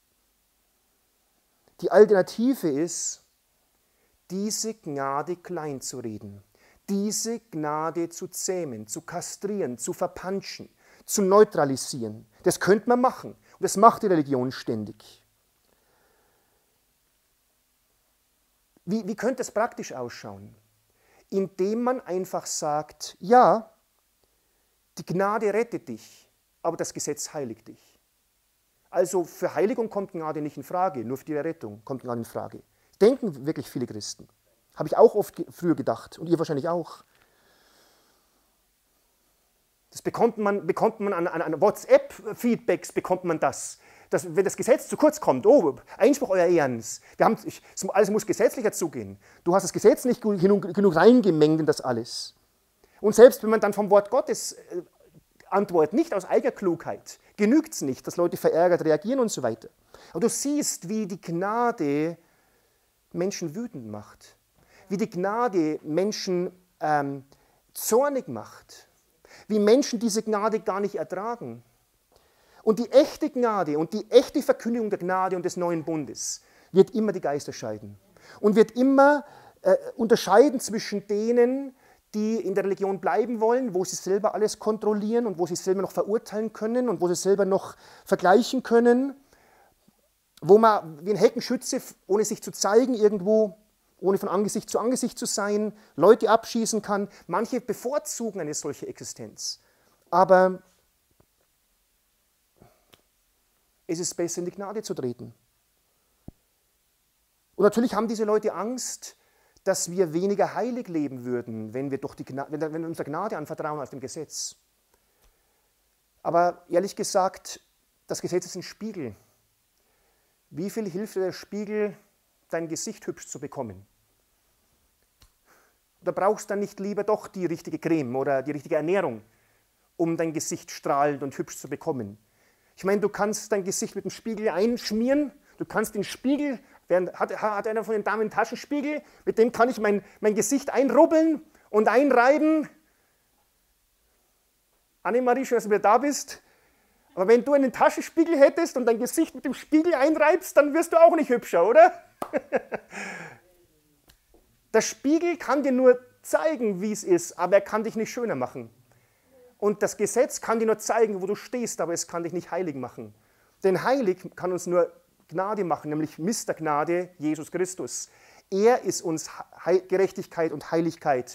A: Die Alternative ist, diese Gnade kleinzureden, diese Gnade zu zähmen, zu kastrieren, zu verpanschen, zu neutralisieren. Das könnte man machen. Und das macht die Religion ständig. Wie könnte es praktisch ausschauen? Indem man einfach sagt, ja, die Gnade rettet dich, aber das Gesetz heiligt dich. Also für Heiligung kommt Gnade nicht in Frage, nur für die Errettung kommt Gnade in Frage. Denken wirklich viele Christen. Habe ich auch oft früher gedacht und ihr wahrscheinlich auch. Das bekommt man an WhatsApp-Feedbacks, bekommt man das. Wenn das Gesetz zu kurz kommt, oh, Einspruch, euer Ehrens, alles muss gesetzlicher zugehen. Du hast das Gesetz nicht genug reingemengt in das alles. Und selbst wenn man dann vom Wort Gottes antwortet, nicht aus eigener Klugheit, genügt es nicht, dass Leute verärgert reagieren und so weiter. Aber du siehst, wie die Gnade Menschen wütend macht, wie die Gnade Menschen zornig macht, wie Menschen diese Gnade gar nicht ertragen. Und die echte Gnade und die echte Verkündigung der Gnade und des neuen Bundes wird immer die Geister scheiden und wird immer unterscheiden zwischen denen, die in der Religion bleiben wollen, wo sie selber alles kontrollieren und wo sie selber noch verurteilen können und wo sie selber noch vergleichen können, wo man wie ein Heckenschütze, ohne sich zu zeigen irgendwo, ohne von Angesicht zu sein, Leute abschießen kann. Manche bevorzugen eine solche Existenz. Aber es ist besser, in die Gnade zu treten. Und natürlich haben diese Leute Angst, dass wir weniger heilig leben würden, wenn wir unserer Gnade anvertrauen als dem Gesetz. Aber ehrlich gesagt, das Gesetz ist ein Spiegel. Wie viel hilft dir der Spiegel, dein Gesicht hübsch zu bekommen? Oder brauchst du dann nicht lieber doch die richtige Creme oder die richtige Ernährung, um dein Gesicht strahlend und hübsch zu bekommen? Ich meine, du kannst dein Gesicht mit dem Spiegel einschmieren, du kannst den Spiegel, hat einer von den Damen einen Taschenspiegel, mit dem kann ich mein Gesicht einrubbeln und einreiben. Annemarie, schön, dass du wieder da bist. Aber wenn du einen Taschenspiegel hättest und dein Gesicht mit dem Spiegel einreibst, dann wirst du auch nicht hübscher, oder? Der Spiegel kann dir nur zeigen, wie es ist, aber er kann dich nicht schöner machen. Und das Gesetz kann dir nur zeigen, wo du stehst, aber es kann dich nicht heilig machen. Denn heilig kann uns nur Gnade machen, nämlich Mr. Gnade, Jesus Christus. Er ist uns Gerechtigkeit und Heiligkeit,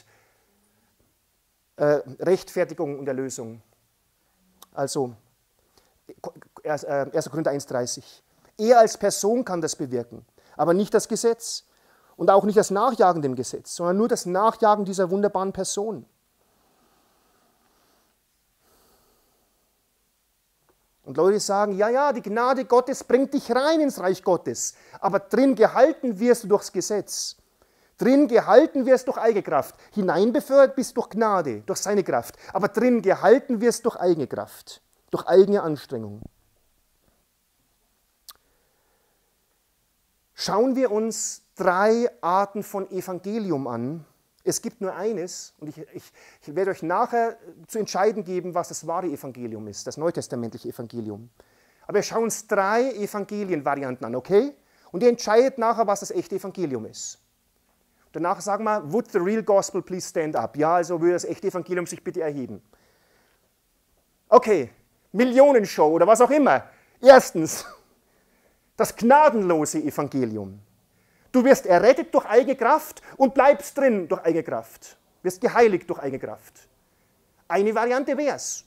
A: Rechtfertigung und Erlösung. Also 1. Korinther 1,30. Er als Person kann das bewirken, aber nicht das Gesetz. Und auch nicht das Nachjagen dem Gesetz, sondern nur das Nachjagen dieser wunderbaren Person. Und Leute sagen, ja, die Gnade Gottes bringt dich rein ins Reich Gottes, aber drin gehalten wirst du durchs Gesetz. Drin gehalten wirst du durch eigene Kraft. Hineinbefördert bist du durch Gnade, durch seine Kraft. Aber drin gehalten wirst du durch eigene Kraft, durch eigene Anstrengung. Schauen wir uns 3 Arten von Evangelium an. Es gibt nur eines und ich werde euch nachher zu entscheiden geben, was das wahre Evangelium ist, das neutestamentliche Evangelium. Aber wir schauen uns 3 Evangelienvarianten an, okay? Und ihr entscheidet nachher, was das echte Evangelium ist. Danach sagen wir, would the real gospel please stand up? Ja, also würde das echte Evangelium sich bitte erheben. Okay, Millionenshow oder was auch immer. Erstens, das gnadenlose Evangelium. Du wirst errettet durch eigene Kraft und bleibst drin durch eigene Kraft. Wirst geheiligt durch eigene Kraft. Eine Variante wäre es.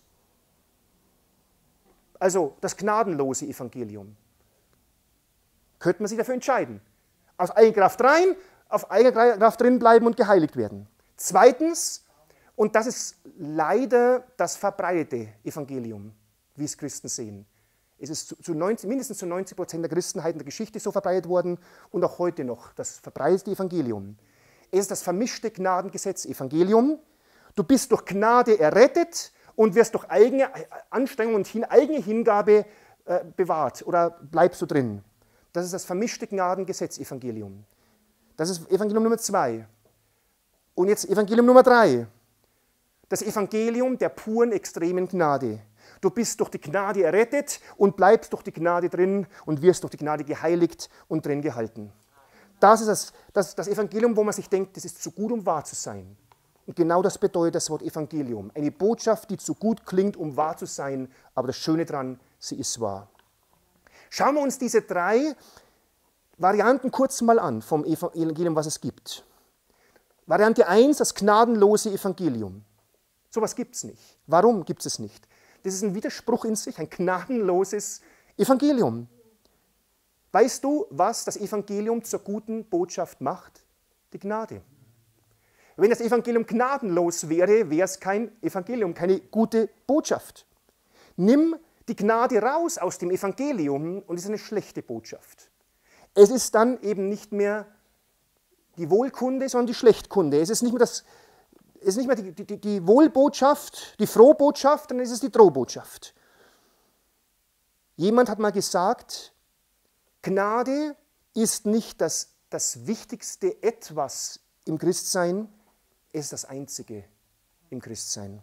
A: Also das gnadenlose Evangelium. Könnte man sich dafür entscheiden. Aus eigener Kraft rein, auf eigener Kraft drin bleiben und geheiligt werden. Zweitens, und das ist leider das verbreitete Evangelium, wie es Christen sehen. Es ist mindestens zu 90% der Christenheit in der Geschichte so verbreitet worden und auch heute noch das verbreitete Evangelium. Es ist das vermischte Gnadengesetz-Evangelium. Du bist durch Gnade errettet und wirst durch eigene Anstrengung und eigene Hingabe bewahrt oder bleibst du drin. Das ist das vermischte Gnadengesetz-Evangelium. Das ist Evangelium Nummer 2. Und jetzt Evangelium Nummer 3. Das Evangelium der puren, extremen Gnade. Du bist durch die Gnade errettet und bleibst durch die Gnade drin und wirst durch die Gnade geheiligt und drin gehalten. Das ist das Evangelium, wo man sich denkt, das ist zu gut, um wahr zu sein. Und genau das bedeutet das Wort Evangelium. Eine Botschaft, die zu gut klingt, um wahr zu sein, aber das Schöne daran, sie ist wahr. Schauen wir uns diese 3 Varianten kurz mal an vom Evangelium, was es gibt. Variante 1, das gnadenlose Evangelium. So etwas gibt es nicht. Warum gibt es nicht? Das ist ein Widerspruch in sich, ein gnadenloses Evangelium. Weißt du, was das Evangelium zur guten Botschaft macht? Die Gnade. Wenn das Evangelium gnadenlos wäre, wäre es kein Evangelium, keine gute Botschaft. Nimm die Gnade raus aus dem Evangelium und es ist eine schlechte Botschaft. Es ist dann eben nicht mehr die Wohlkunde, sondern die Schlechtkunde. Es ist nicht mehr die Wohlbotschaft, die Frohbotschaft, sondern es ist die Drohbotschaft. Jemand hat mal gesagt, Gnade ist nicht das wichtigste Etwas im Christsein, es ist das Einzige im Christsein.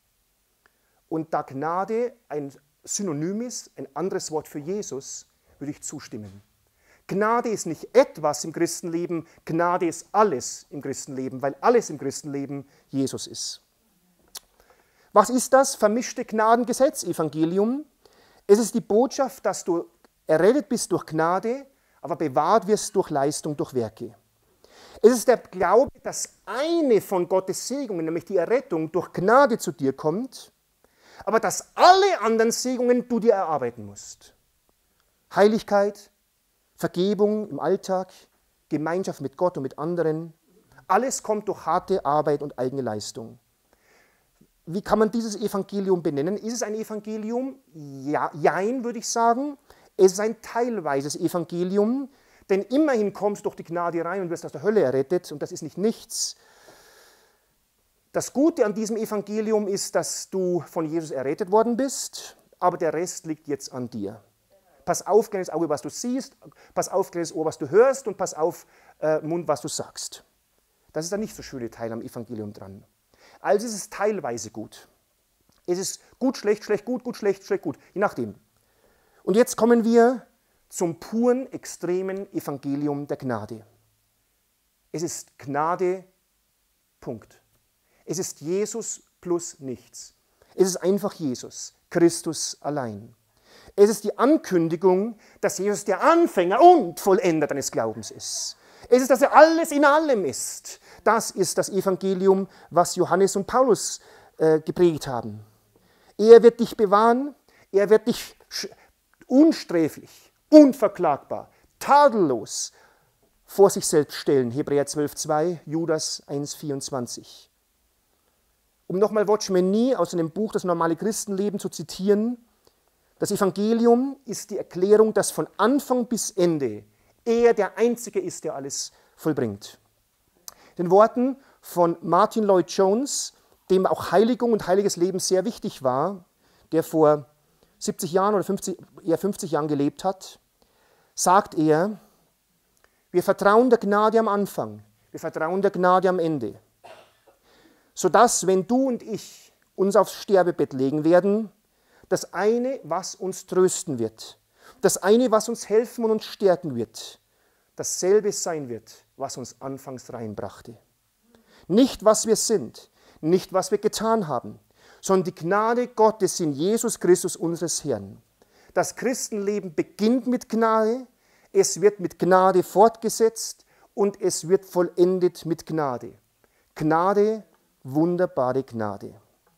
A: Und da Gnade ein Synonym ist, ein anderes Wort für Jesus, würde ich zustimmen. Gnade ist nicht etwas im Christenleben, Gnade ist alles im Christenleben, weil alles im Christenleben Jesus ist. Was ist das vermischte Gnadengesetz-Evangelium? Es ist die Botschaft, dass du errettet bist durch Gnade, aber bewahrt wirst durch Leistung, durch Werke. Es ist der Glaube, dass eine von Gottes Segnungen, nämlich die Errettung, durch Gnade zu dir kommt, aber dass alle anderen Segnungen du dir erarbeiten musst. Heiligkeit, Vergebung im Alltag, Gemeinschaft mit Gott und mit anderen, alles kommt durch harte Arbeit und eigene Leistung. Wie kann man dieses Evangelium benennen? Ist es ein Evangelium? Ja, jein, würde ich sagen. Es ist ein teilweises Evangelium, denn immerhin kommst du durch die Gnade rein und wirst aus der Hölle errettet und das ist nicht nichts. Das Gute an diesem Evangelium ist, dass du von Jesus errettet worden bist, aber der Rest liegt jetzt an dir. Pass auf, kleines Auge, was du siehst, pass auf, kleines Ohr, was du hörst und pass auf, Mund, was du sagst. Das ist der nicht so schöne Teil am Evangelium dran. Also es ist teilweise gut. Es ist gut, schlecht, schlecht, gut, gut, schlecht, schlecht, gut, je nachdem. Und jetzt kommen wir zum puren, extremen Evangelium der Gnade. Es ist Gnade, Punkt. Es ist Jesus plus nichts. Es ist einfach Jesus, Christus allein. Es ist die Ankündigung, dass Jesus der Anfänger und Vollender deines Glaubens ist. Es ist, dass er alles in allem ist. Das ist das Evangelium, was Johannes und Paulus geprägt haben. Er wird dich bewahren, er wird dich unsträflich, unverklagbar, tadellos vor sich selbst stellen. Hebräer 12,2, Judas 1,24. Um nochmal Watchman Nee aus einem Buch Das normale Christenleben zu zitieren, das Evangelium ist die Erklärung, dass von Anfang bis Ende er der Einzige ist, der alles vollbringt. Den Worten von Martin Lloyd Jones, dem auch Heiligung und heiliges Leben sehr wichtig war, der vor 70 Jahren oder 50 Jahren gelebt hat, sagt er, wir vertrauen der Gnade am Anfang, wir vertrauen der Gnade am Ende, sodass, wenn du und ich uns aufs Sterbebett legen werden, das eine, was uns trösten wird, das eine, was uns helfen und uns stärken wird, dasselbe sein wird, was uns anfangs reinbrachte. Nicht, was wir sind, nicht, was wir getan haben, sondern die Gnade Gottes in Jesus Christus, unseres Herrn. Das Christenleben beginnt mit Gnade, es wird mit Gnade fortgesetzt und es wird vollendet mit Gnade. Gnade, wunderbare Gnade.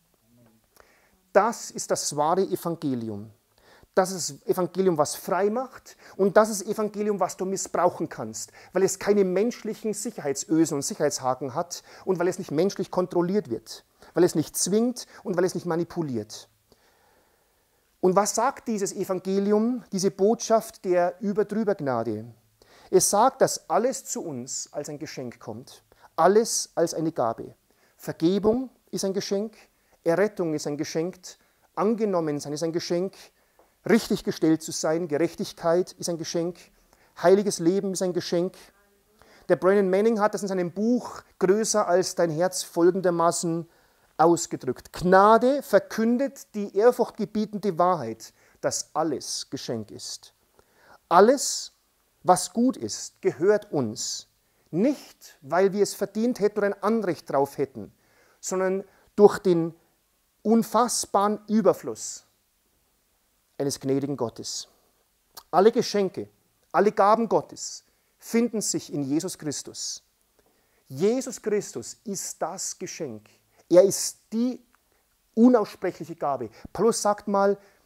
A: Das ist das wahre Evangelium. Das ist das Evangelium, was frei macht und das ist das Evangelium, was du missbrauchen kannst, weil es keine menschlichen Sicherheitsösen und Sicherheitshaken hat und weil es nicht menschlich kontrolliert wird, weil es nicht zwingt und weil es nicht manipuliert. Und was sagt dieses Evangelium, diese Botschaft der Über-Drüber-Gnade? Es sagt, dass alles zu uns als ein Geschenk kommt, alles als eine Gabe. Vergebung ist ein Geschenk, Errettung ist ein Geschenk, Angenommensein ist ein Geschenk, richtig gestellt zu sein, Gerechtigkeit ist ein Geschenk, heiliges Leben ist ein Geschenk. Der Brennan Manning hat das in seinem Buch Größer als dein Herz folgendermaßen ausgedrückt. Gnade verkündet die ehrfurchtgebietende Wahrheit, dass alles Geschenk ist. Alles, was gut ist, gehört uns. Nicht, weil wir es verdient hätten oder ein Anrecht drauf hätten, sondern durch den unfassbaren Überfluss eines gnädigen Gottes. Alle Geschenke, alle Gaben Gottes finden sich in Jesus Christus. Jesus Christus ist das Geschenk. Er ist die unaussprechliche Gabe. Paulus sagt mal,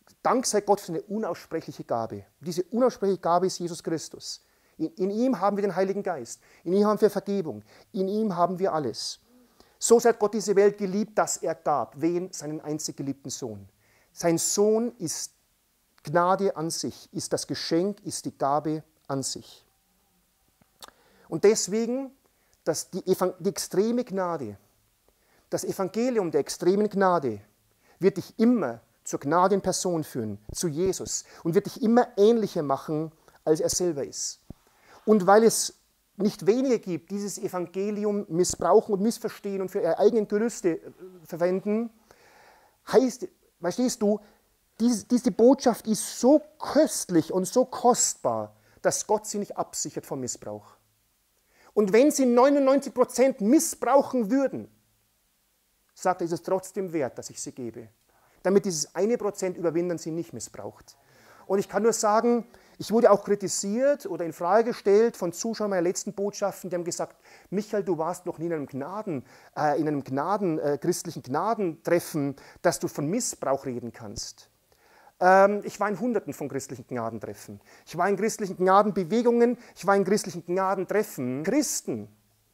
A: Dank sei Gott für eine unaussprechliche Gabe. Diese unaussprechliche Gabe ist Jesus Christus. In ihm haben wir den Heiligen Geist. In ihm haben wir Vergebung. In ihm haben wir alles. So sehr hat Gott diese Welt geliebt, dass er gab. Wen? Seinen einzig geliebten Sohn. Sein Sohn ist Gnade an sich, ist das Geschenk, ist die Gabe an sich. Und deswegen, dass die extreme Gnade, das Evangelium der extremen Gnade wird dich immer zur Gnade in Person führen, zu Jesus, und wird dich immer ähnlicher machen, als er selber ist. Und weil es nicht wenige gibt, dieses Evangelium missbrauchen und missverstehen und für ihre eigenen Gelüste verwenden, heißt, verstehst du, diese Botschaft ist so köstlich und so kostbar, dass Gott sie nicht absichert vor Missbrauch. Und wenn sie 99% missbrauchen würden, sagt er, ist es trotzdem wert, dass ich sie gebe. Damit dieses 1% überwinden, sie nicht missbraucht. Und ich kann nur sagen, ich wurde auch kritisiert oder in Frage gestellt von Zuschauern meiner letzten Botschaften, die haben gesagt, Michael, du warst noch nie in einem christlichen Gnadentreffen, dass du von Missbrauch reden kannst. Ich war in Hunderten von christlichen Gnadentreffen. Ich war in christlichen Gnadenbewegungen, ich war in christlichen Gnadentreffen. Christen,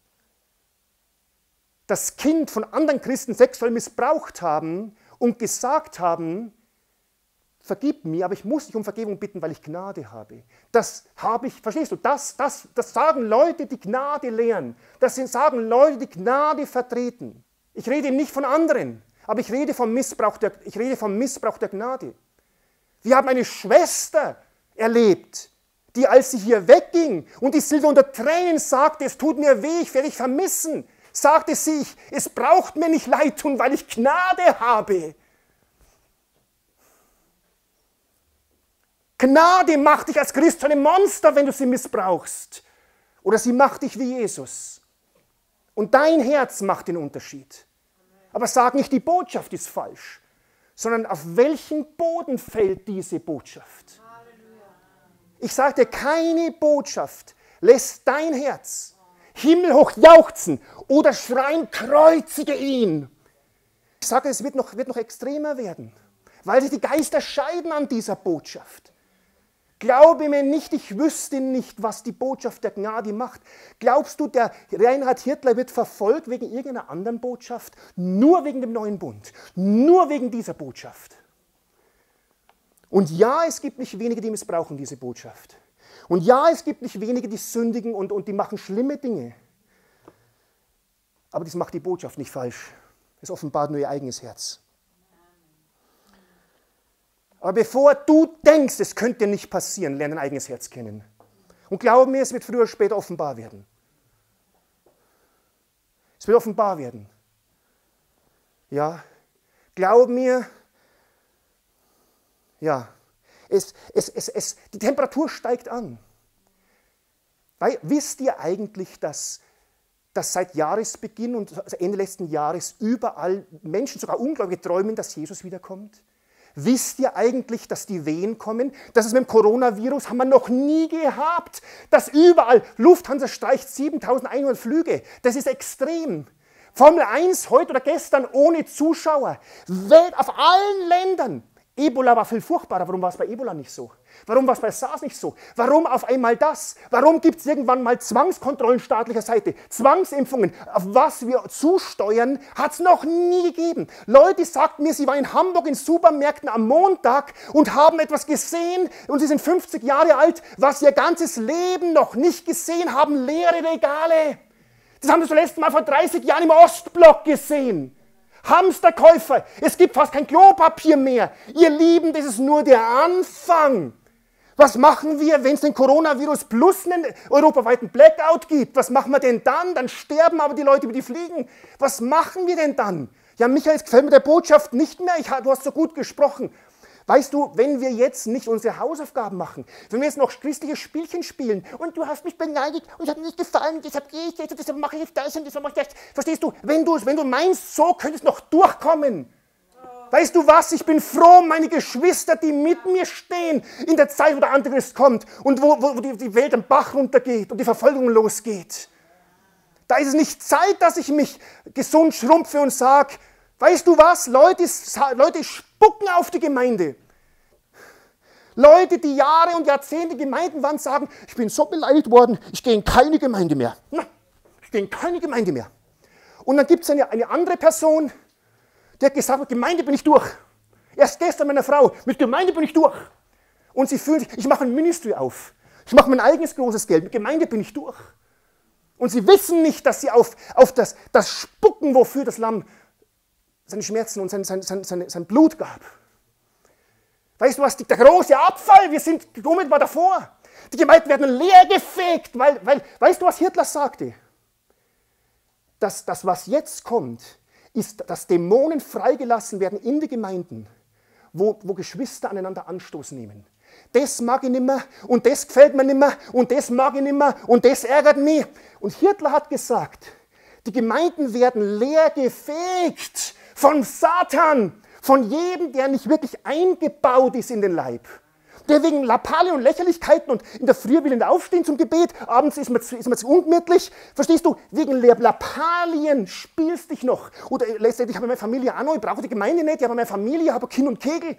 A: das Kind von anderen Christen sexuell missbraucht haben und gesagt haben, vergib mir, aber ich muss dich um Vergebung bitten, weil ich Gnade habe. Das habe ich, verstehst du, das sagen Leute, die Gnade lehren. Das sagen Leute, die Gnade vertreten. Ich rede nicht von anderen, aber ich rede vom Missbrauch der Gnade. Wir haben eine Schwester erlebt, die, als sie hier wegging und die Silvia unter Tränen sagte, es tut mir weh, ich werde dich vermissen, sagte sie, es braucht mir nicht leid tun, weil ich Gnade habe. Gnade macht dich als Christ zu einem Monster, wenn du sie missbrauchst. Oder sie macht dich wie Jesus. Und dein Herz macht den Unterschied. Aber sag nicht, die Botschaft ist falsch, sondern auf welchen Boden fällt diese Botschaft? Ich sage dir, keine Botschaft lässt dein Herz himmelhoch jauchzen oder schreien, kreuzige ihn. Ich sage, es wird noch extremer werden, weil sich die Geister scheiden an dieser Botschaft. Glaube mir nicht, ich wüsste nicht, was die Botschaft der Gnade macht. Glaubst du, der Reinhard Hirtler wird verfolgt wegen irgendeiner anderen Botschaft? Nur wegen dem neuen Bund. Nur wegen dieser Botschaft. Und ja, es gibt nicht wenige, die missbrauchen diese Botschaft. Und ja, es gibt nicht wenige, die sündigen und die machen schlimme Dinge. Aber das macht die Botschaft nicht falsch. Es offenbart nur ihr eigenes Herz. Aber bevor du denkst, es könnte nicht passieren, lerne dein eigenes Herz kennen. Und glaub mir, es wird früher oder später offenbar werden. Es wird offenbar werden. Ja, glaub mir, ja, die Temperatur steigt an. Weil, wisst ihr eigentlich, dass seit Jahresbeginn und Ende letzten Jahres überall Menschen, sogar Ungläubige, träumen, dass Jesus wiederkommt? Wisst ihr eigentlich, dass die Wehen kommen? Das ist mit dem Coronavirus, haben wir noch nie gehabt. Dass überall, Lufthansa streicht 7.100 Flüge. Das ist extrem. Formel 1 heute oder gestern ohne Zuschauer. Welt auf allen Ländern. Ebola war viel furchtbarer. Warum war es bei Ebola nicht so? Warum war es bei SARS nicht so? Warum auf einmal das? Warum gibt es irgendwann mal Zwangskontrollen staatlicher Seite? Zwangsimpfungen, auf was wir zusteuern, hat es noch nie gegeben. Leute sagten mir, sie waren in Hamburg in Supermärkten am Montag und haben etwas gesehen und sie sind 50 Jahre alt, was sie ihr ganzes Leben noch nicht gesehen haben, leere Regale. Das haben sie zuletzt mal vor 30 Jahren im Ostblock gesehen. Hamsterkäufer, es gibt fast kein Klopapier mehr. Ihr Lieben, das ist nur der Anfang. Was machen wir, wenn es den Coronavirus plus einen europaweiten Blackout gibt? Was machen wir denn dann? Dann sterben aber die Leute, die fliegen. Was machen wir denn dann? Ja, Michael, es gefällt mir der Botschaft nicht mehr. Du hast so gut gesprochen. Weißt du, wenn wir jetzt nicht unsere Hausaufgaben machen, wenn wir jetzt noch christliche Spielchen spielen und du hast mich beleidigt und es hat mir nicht gefallen, deshalb gehe ich jetzt und deshalb mache ich jetzt das und deshalb mache ich das. Verstehst du, wenn du meinst, so könntest du noch durchkommen. Weißt du was, ich bin froh um meine Geschwister, die mit mir stehen in der Zeit, wo der Antichrist kommt und wo die Welt am Bach runtergeht und die Verfolgung losgeht. Da ist es nicht Zeit, dass ich mich gesund schrumpfe und sage, weißt du was, Leute spucken auf die Gemeinde. Leute, die Jahre und Jahrzehnte Gemeinden waren, sagen, ich bin so beleidigt worden, ich gehe in keine Gemeinde mehr. Na, ich gehe in keine Gemeinde mehr. Und dann gibt es eine andere Person, die hat gesagt, mit Gemeinde bin ich durch. Erst gestern meiner Frau, mit Gemeinde bin ich durch. Und sie fühlen sich, ich mache ein Ministry auf. Ich mache mein eigenes großes Geld, mit Gemeinde bin ich durch. Und sie wissen nicht, dass sie auf das spucken, wofür das Lamm seine Schmerzen und sein Blut gab. Weißt du was, der große Abfall, wir sind unmittelbar davor. Die Gemeinden werden leergefegt, weil weißt du, was Hitler sagte? Das, was jetzt kommt, ist, dass Dämonen freigelassen werden in die Gemeinden, wo Geschwister aneinander Anstoß nehmen. Das mag ich nicht mehr und das gefällt mir nicht mehr und das mag ich nicht mehr und das ärgert mich. Und Hitler hat gesagt, die Gemeinden werden leergefegt von Satan, von jedem, der nicht wirklich eingebaut ist in den Leib. Der wegen Lappalien und Lächerlichkeiten und in der Früh will aufstehen zum Gebet, abends ist man zu ungemütlich. Verstehst du? Wegen Lappalien spielst dich noch. Oder letztendlich habe ich meine Familie auch noch, ich brauche die Gemeinde nicht, ich habe meine Familie, ich habe Kind und Kegel.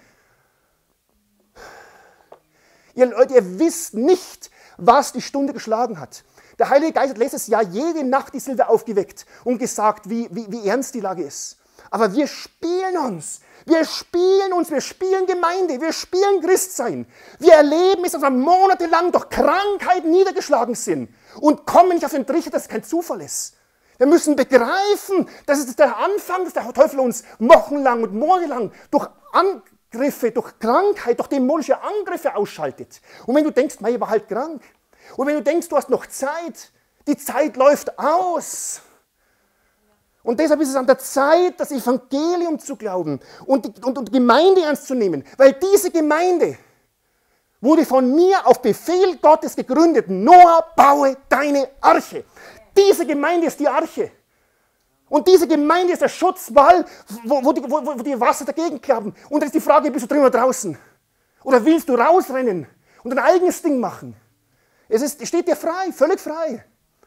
A: Ihr Leute, ihr wisst nicht, was die Stunde geschlagen hat. Der Heilige Geist hat letztes Jahr jede Nacht die Silber aufgeweckt und gesagt, wie ernst die Lage ist. Aber wir spielen uns. Wir spielen Gemeinde, wir spielen Christsein. Wir erleben es, dass wir monatelang durch Krankheit niedergeschlagen sind und kommen nicht auf den Trichter, dass es kein Zufall ist. Wir müssen begreifen, dass es der Anfang, dass der Teufel uns wochenlang und monatelang durch Angriffe, durch Krankheit, durch dämonische Angriffe ausschaltet. Und wenn du denkst, ich war halt krank, und wenn du denkst, du hast noch Zeit, die Zeit läuft aus. Und deshalb ist es an der Zeit, das Evangelium zu glauben und die Gemeinde ernst zu nehmen. Weil diese Gemeinde wurde von mir auf Befehl Gottes gegründet. Noah, baue deine Arche. Diese Gemeinde ist die Arche. Und diese Gemeinde ist der Schutzwall, wo die Wasser dagegen klappen. Und dann ist die Frage, bist du drin oder draußen? Oder willst du rausrennen und dein eigenes Ding machen? Es steht dir frei, völlig frei.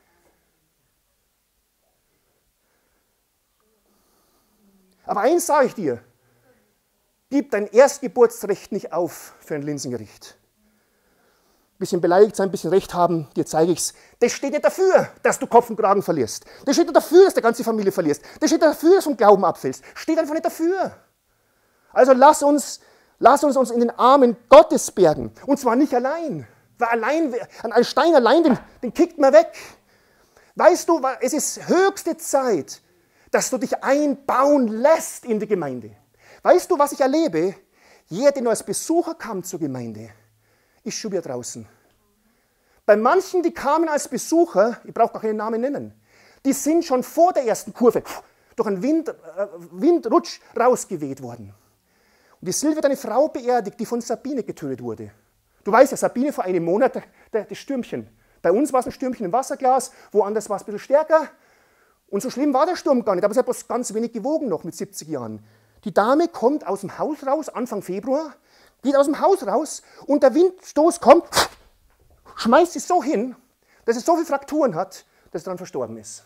A: Aber eins sage ich dir, gib dein Erstgeburtsrecht nicht auf für ein Linsengericht. Ein bisschen beleidigt sein, ein bisschen Recht haben, dir zeige ich es. Das steht nicht dafür, dass du Kopf und Kragen verlierst. Das steht nicht dafür, dass du die ganze Familie verlierst. Das steht dafür, dass du vom Glauben abfällst. Steht einfach nicht dafür. Also lass uns in den Armen Gottes bergen. Und zwar nicht allein. Weil ein Stein allein, den kickt man weg. Weißt du, es ist höchste Zeit, dass du dich einbauen lässt in die Gemeinde. Weißt du, was ich erlebe? Jeder, der nur als Besucher kam zur Gemeinde, ist schon wieder draußen. Bei manchen, die kamen als Besucher, ich brauche gar keinen Namen nennen, die sind schon vor der ersten Kurve durch einen Windrutsch rausgeweht worden. Und die Silvia hat eine Frau beerdigt, die von Sabine getötet wurde. Du weißt ja, Sabine vor einem Monat, das Stürmchen. Bei uns war es ein Stürmchen im Wasserglas, woanders war es ein bisschen stärker. Und so schlimm war der Sturm gar nicht, aber es hat bloß ganz wenig gewogen noch mit 70 Jahren. Die Dame kommt aus dem Haus raus, Anfang Februar, geht aus dem Haus raus und der Windstoß kommt, schmeißt sie so hin, dass es so viele Frakturen hat, dass sie dann verstorben ist.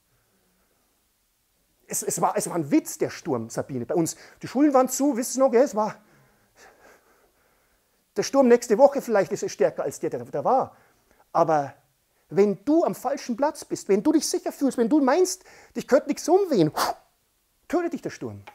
A: Es war ein Witz, der Sturm, Sabine. Bei uns, die Schulen waren zu, wisst ihr noch, es war der Sturm nächste Woche vielleicht ist es stärker als der war. Aber wenn du am falschen Platz bist, wenn du dich sicher fühlst, wenn du meinst, dich könnte nichts umwehen, tötet dich der Sturm.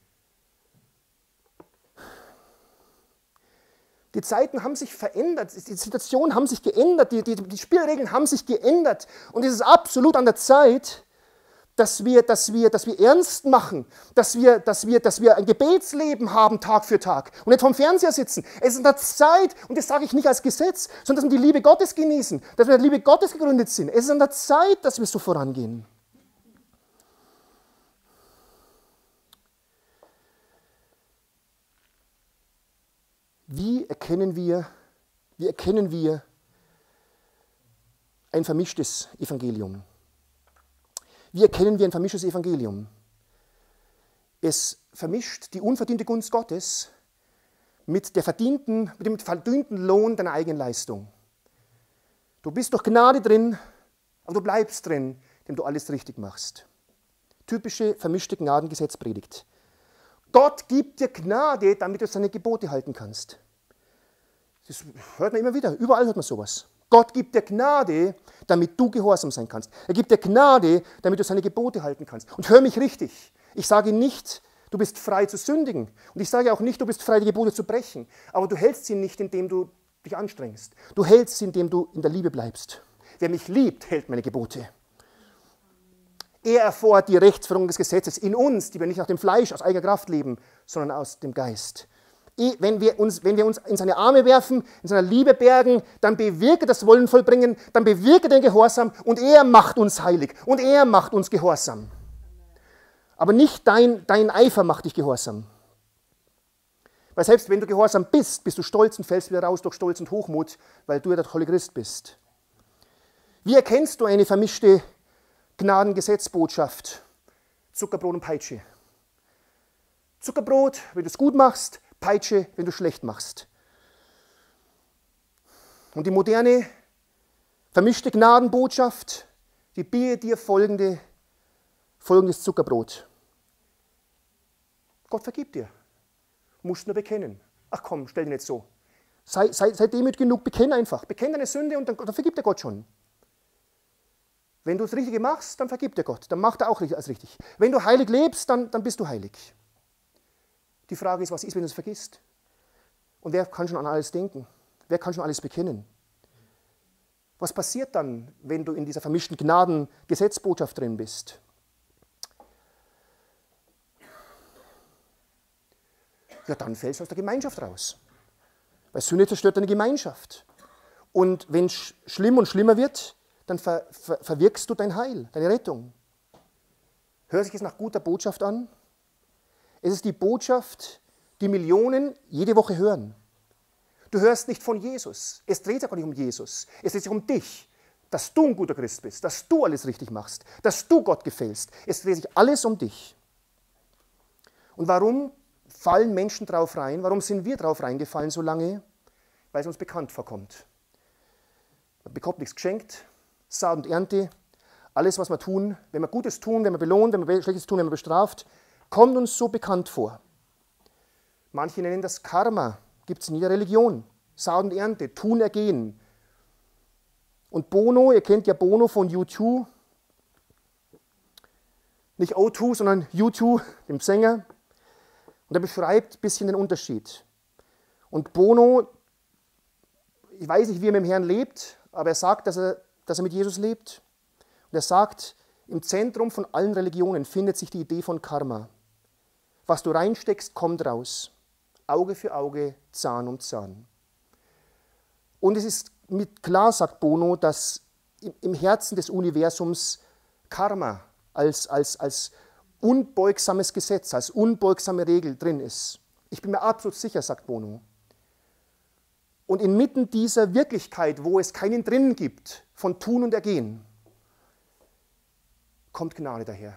A: Die Zeiten haben sich verändert, die Situationen haben sich geändert, die Spielregeln haben sich geändert. Und es ist absolut an der Zeit, dass wir ernst machen, dass wir ein Gebetsleben haben Tag für Tag und nicht vom Fernseher sitzen. Es ist an der Zeit, und das sage ich nicht als Gesetz, sondern dass wir die Liebe Gottes genießen, dass wir in der Liebe Gottes gegründet sind. Es ist an der Zeit, dass wir so vorangehen. Wie erkennen wir ein vermischtes Evangelium? Wie erkennen wir ein vermischtes Evangelium? Es vermischt die unverdiente Gunst Gottes mit dem verdienten Lohn deiner eigenen Leistung. Du bist durch Gnade drin, aber du bleibst drin, indem du alles richtig machst. Typische vermischte Gnadengesetzpredigt. Gott gibt dir Gnade, damit du seine Gebote halten kannst. Das hört man immer wieder, überall hört man sowas. Gott gibt dir Gnade, damit du gehorsam sein kannst. Er gibt dir Gnade, damit du seine Gebote halten kannst. Und hör mich richtig, ich sage nicht, du bist frei zu sündigen. Und ich sage auch nicht, du bist frei, die Gebote zu brechen. Aber du hältst sie nicht, indem du dich anstrengst. Du hältst sie, indem du in der Liebe bleibst. Wer mich liebt, hält meine Gebote. Er erfordert die Rechtsführung des Gesetzes in uns, die wir nicht nach dem Fleisch, aus eigener Kraft leben, sondern aus dem Geist. Wenn wir uns in seine Arme werfen, in seiner Liebe bergen, dann bewirke das Wollen vollbringen, dann bewirke den Gehorsam und er macht uns heilig und er macht uns gehorsam. Aber nicht dein Eifer macht dich gehorsam. Weil selbst wenn du gehorsam bist, bist du stolz und fällst wieder raus durch Stolz und Hochmut, weil du ja der tolle Christ bist. Wie erkennst du eine vermischte Gnadengesetzbotschaft? Zuckerbrot und Peitsche. Zuckerbrot, wenn du es gut machst, Peitsche, wenn du schlecht machst. Und die moderne, vermischte Gnadenbotschaft, die bietet dir folgendes Zuckerbrot. Gott vergibt dir. Musst nur bekennen. Ach komm, stell dich nicht so. Sei demütig genug, bekenne einfach. Bekenne deine Sünde und dann vergibt dir Gott schon. Wenn du das Richtige machst, dann vergibt dir Gott. Dann macht er auch alles richtig. Wenn du heilig lebst, dann bist du heilig. Die Frage ist, was ist, wenn du es vergisst? Und wer kann schon an alles denken? Wer kann schon alles bekennen? Was passiert dann, wenn du in dieser vermischten Gnaden-Gesetzbotschaft drin bist? Ja, dann fällst du aus der Gemeinschaft raus. Weil Sünde zerstört deine Gemeinschaft. Und wenn es schlimm und schlimmer wird, dann verwirkst du dein Heil, deine Rettung. Hört sich es nach guter Botschaft an? Es ist die Botschaft, die Millionen jede Woche hören. Du hörst nicht von Jesus. Es dreht sich auch nicht um Jesus. Es dreht sich um dich, dass du ein guter Christ bist, dass du alles richtig machst, dass du Gott gefällst. Es dreht sich alles um dich. Und warum fallen Menschen drauf rein? Warum sind wir drauf reingefallen so lange? Weil es uns bekannt vorkommt. Man bekommt nichts geschenkt, Saat und Ernte, alles, was wir tun, wenn wir Gutes tun, wenn wir belohnt, wenn wir Schlechtes tun, wenn wir bestraft, kommt uns so bekannt vor. Manche nennen das Karma, gibt es in jeder Religion. Saat und Ernte, tun, ergehen. Und Bono, ihr kennt ja Bono von U2, nicht O2, sondern U2, dem Sänger. Und er beschreibt ein bisschen den Unterschied. Und Bono, ich weiß nicht, wie er mit dem Herrn lebt, aber er sagt, dass er mit Jesus lebt. Und er sagt, im Zentrum von allen Religionen findet sich die Idee von Karma. Was du reinsteckst, kommt raus. Auge für Auge, Zahn um Zahn. Und es ist mit klar, sagt Bono, dass im Herzen des Universums Karma als unbeugsames Gesetz, als unbeugsame Regel drin ist. Ich bin mir absolut sicher, sagt Bono. Und inmitten dieser Wirklichkeit, wo es keinen drinnen gibt, von Tun und Ergehen, kommt Gnade daher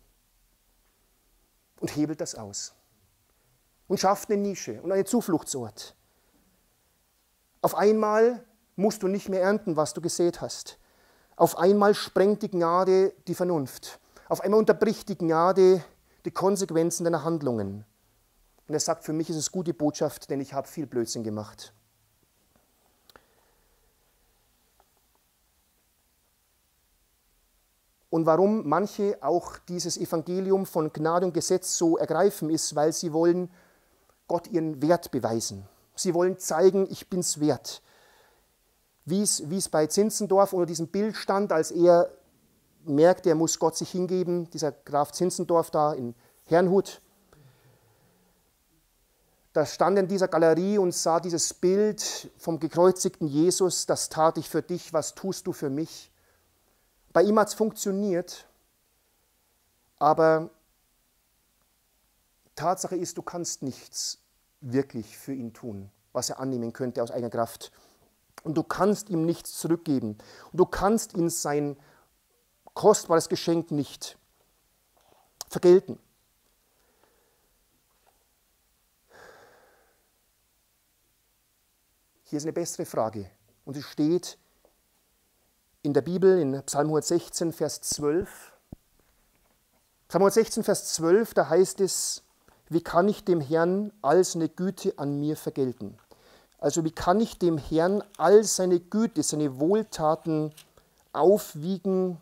A: und hebelt das aus und schafft eine Nische und einen Zufluchtsort. Auf einmal musst du nicht mehr ernten, was du gesät hast. Auf einmal sprengt die Gnade die Vernunft. Auf einmal unterbricht die Gnade die Konsequenzen deiner Handlungen. Und er sagt, für mich ist es gute Botschaft, denn ich habe viel Blödsinn gemacht. Und warum manche auch dieses Evangelium von Gnade und Gesetz so ergreifen, ist, weil sie wollen Gott ihren Wert beweisen. Sie wollen zeigen, ich bin's wert. Wie es bei Zinzendorf unter diesem Bild stand, als er merkte, er muss Gott sich hingeben, dieser Graf Zinzendorf da in Herrnhut. Da stand er in dieser Galerie und sah dieses Bild vom gekreuzigten Jesus, das tat ich für dich, was tust du für mich? Bei ihm hat es funktioniert, aber Tatsache ist, du kannst nichts wirklich für ihn tun, was er annehmen könnte aus eigener Kraft. Und du kannst ihm nichts zurückgeben. Und du kannst ihm sein kostbares Geschenk nicht vergelten. Hier ist eine bessere Frage. Und sie steht in der Bibel, in Psalm 116, Vers 12. Psalm 116, Vers 12, da heißt es, wie kann ich dem Herrn all seine Güte an mir vergelten? Also wie kann ich dem Herrn all seine Güte, seine Wohltaten aufwiegen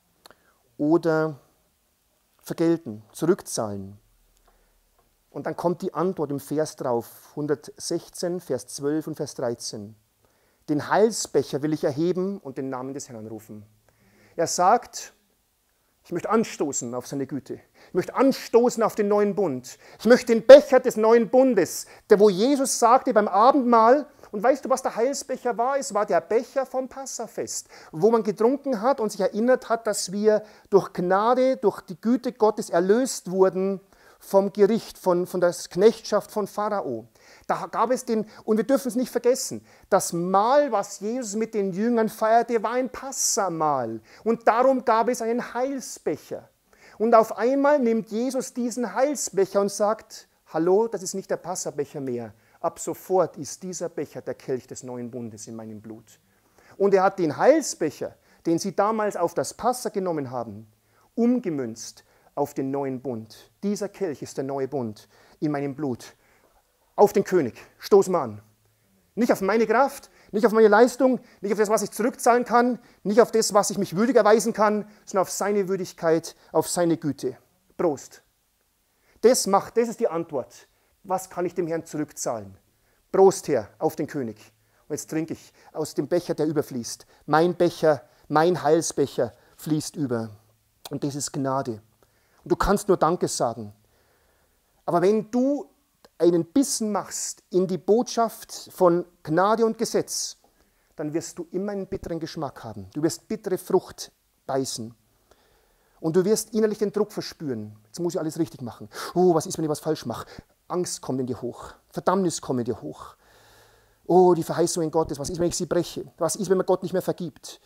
A: oder vergelten, zurückzahlen? Und dann kommt die Antwort im Vers drauf, 116, Vers 12 und Vers 13. Den Heilsbecher will ich erheben und den Namen des Herrn rufen. Er sagt, ich möchte anstoßen auf seine Güte. Ich möchte anstoßen auf den neuen Bund. Ich möchte den Becher des neuen Bundes, wo Jesus sagte beim Abendmahl, und weißt du, was der Heilsbecher war? Es war der Becher vom Passafest, wo man getrunken hat und sich erinnert hat, dass wir durch Gnade, durch die Güte Gottes erlöst wurden vom Gericht, von der Knechtschaft von Pharao. Da gab es und wir dürfen es nicht vergessen, das Mahl, was Jesus mit den Jüngern feierte, war ein Passamahl. Und darum gab es einen Heilsbecher. Und auf einmal nimmt Jesus diesen Heilsbecher und sagt, hallo, das ist nicht der Passabecher mehr. Ab sofort ist dieser Becher der Kelch des neuen Bundes in meinem Blut. Und er hat den Heilsbecher, den sie damals auf das Passa genommen haben, umgemünzt auf den neuen Bund. Dieser Kelch ist der neue Bund in meinem Blut. Auf den König, stoß mal an. Nicht auf meine Kraft, nicht auf meine Leistung, nicht auf das, was ich zurückzahlen kann, nicht auf das, was ich mich würdig erweisen kann, sondern auf seine Würdigkeit, auf seine Güte. Prost. Das ist die Antwort. Was kann ich dem Herrn zurückzahlen? Prost, Herr, auf den König. Und jetzt trinke ich aus dem Becher, der überfließt. Mein Becher, mein Heilsbecher fließt über. Und das ist Gnade. Und du kannst nur Danke sagen. Aber wenn du einen Bissen machst in die Botschaft von Gnade und Gesetz, dann wirst du immer einen bitteren Geschmack haben. Du wirst bittere Frucht beißen. Und du wirst innerlich den Druck verspüren. Jetzt muss ich alles richtig machen. Oh, was ist, wenn ich was falsch mache? Angst kommt in dir hoch. Verdammnis kommt in dir hoch. Oh, die Verheißungen Gottes. Was ist, wenn ich sie breche? Was ist, wenn mir Gott nicht mehr vergibt?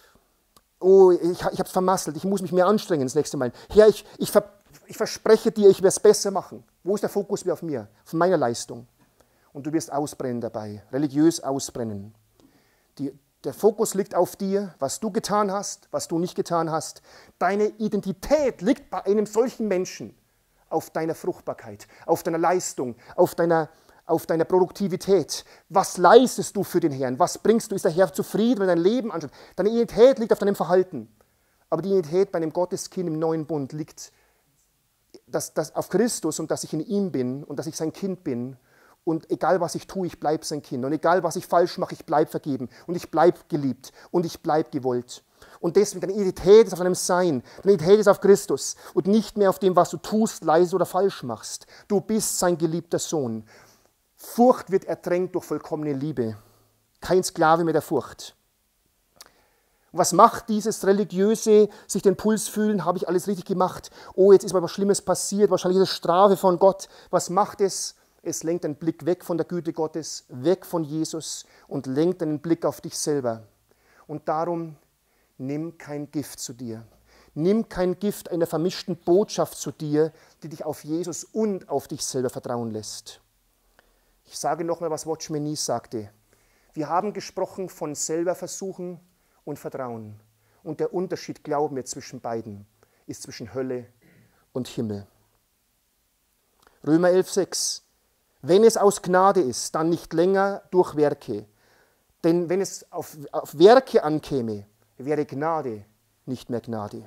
A: Oh, ich habe es vermasselt. Ich muss mich mehr anstrengen das nächste Mal. Herr, ich verspreche dir, ich werde es besser machen. Wo ist der Fokus auf mir? Auf meiner Leistung. Und du wirst ausbrennen dabei. Religiös ausbrennen. Der Fokus liegt auf dir, was du getan hast, was du nicht getan hast. Deine Identität liegt bei einem solchen Menschen auf deiner Fruchtbarkeit, auf deiner Leistung, auf deiner Produktivität. Was leistest du für den Herrn? Was bringst du? Ist der Herr zufrieden, wenn dein Leben anschaut? Deine Identität liegt auf deinem Verhalten. Aber die Identität bei einem Gotteskind im neuen Bund liegt auf Christus und dass ich in ihm bin und dass ich sein Kind bin. Und egal, was ich tue, ich bleibe sein Kind. Und egal, was ich falsch mache, ich bleibe vergeben. Und ich bleibe geliebt. Und ich bleibe gewollt. Und deswegen, deine Identität ist auf deinem Sein. Deine Identität ist auf Christus. Und nicht mehr auf dem, was du tust, leise oder falsch machst. Du bist sein geliebter Sohn. Furcht wird ertränkt durch vollkommene Liebe. Kein Sklave mehr der Furcht. Was macht dieses religiöse, sich den Puls fühlen, habe ich alles richtig gemacht? Oh, jetzt ist mal was Schlimmes passiert, wahrscheinlich ist es Strafe von Gott. Was macht es? Es lenkt den Blick weg von der Güte Gottes, weg von Jesus und lenkt den Blick auf dich selber. Und darum, nimm kein Gift zu dir. Nimm kein Gift einer vermischten Botschaft zu dir, die dich auf Jesus und auf dich selber vertrauen lässt. Ich sage nochmal, was Watchman Nee sagte. Wir haben gesprochen von selber versuchen und Vertrauen. Und der Unterschied, glauben wir, zwischen beiden ist zwischen Hölle und Himmel. Römer 11,6. Wenn es aus Gnade ist, dann nicht länger durch Werke. Denn wenn es auf Werke ankäme, wäre Gnade nicht mehr Gnade.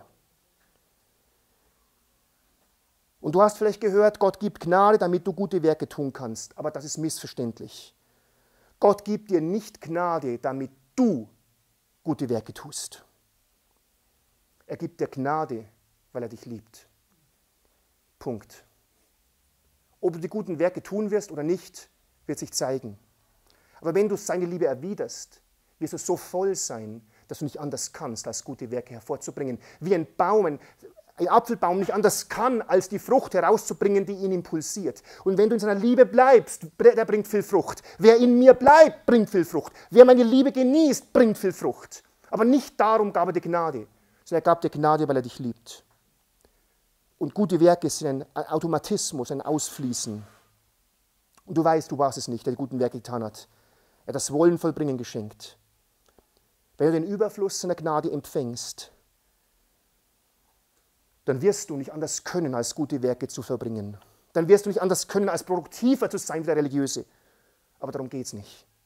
A: Und du hast vielleicht gehört, Gott gibt Gnade, damit du gute Werke tun kannst. Aber das ist missverständlich. Gott gibt dir nicht Gnade, damit du gute Werke tust. Er gibt dir Gnade, weil er dich liebt. Punkt. Ob du die guten Werke tun wirst oder nicht, wird sich zeigen. Aber wenn du seine Liebe erwiderst, wirst du so voll sein, dass du nicht anders kannst, als gute Werke hervorzubringen. Wie ein Baum, ein Apfelbaum nicht anders kann, als die Frucht herauszubringen, die ihn impulsiert. Und wenn du in seiner Liebe bleibst, der bringt viel Frucht. Wer in mir bleibt, bringt viel Frucht. Wer meine Liebe genießt, bringt viel Frucht. Aber nicht darum gab er dir Gnade, sondern er gab dir Gnade, weil er dich liebt. Und gute Werke sind ein Automatismus, ein Ausfließen. Und du weißt, du warst es nicht, der die guten Werke getan hat. Er hat das Wollen vollbringen geschenkt. Wenn du den Überfluss seiner Gnade empfängst, dann wirst du nicht anders können, als gute Werke zu verbringen. Dann wirst du nicht anders können, als produktiver zu sein wie der Religiöse. Aber darum geht es nicht.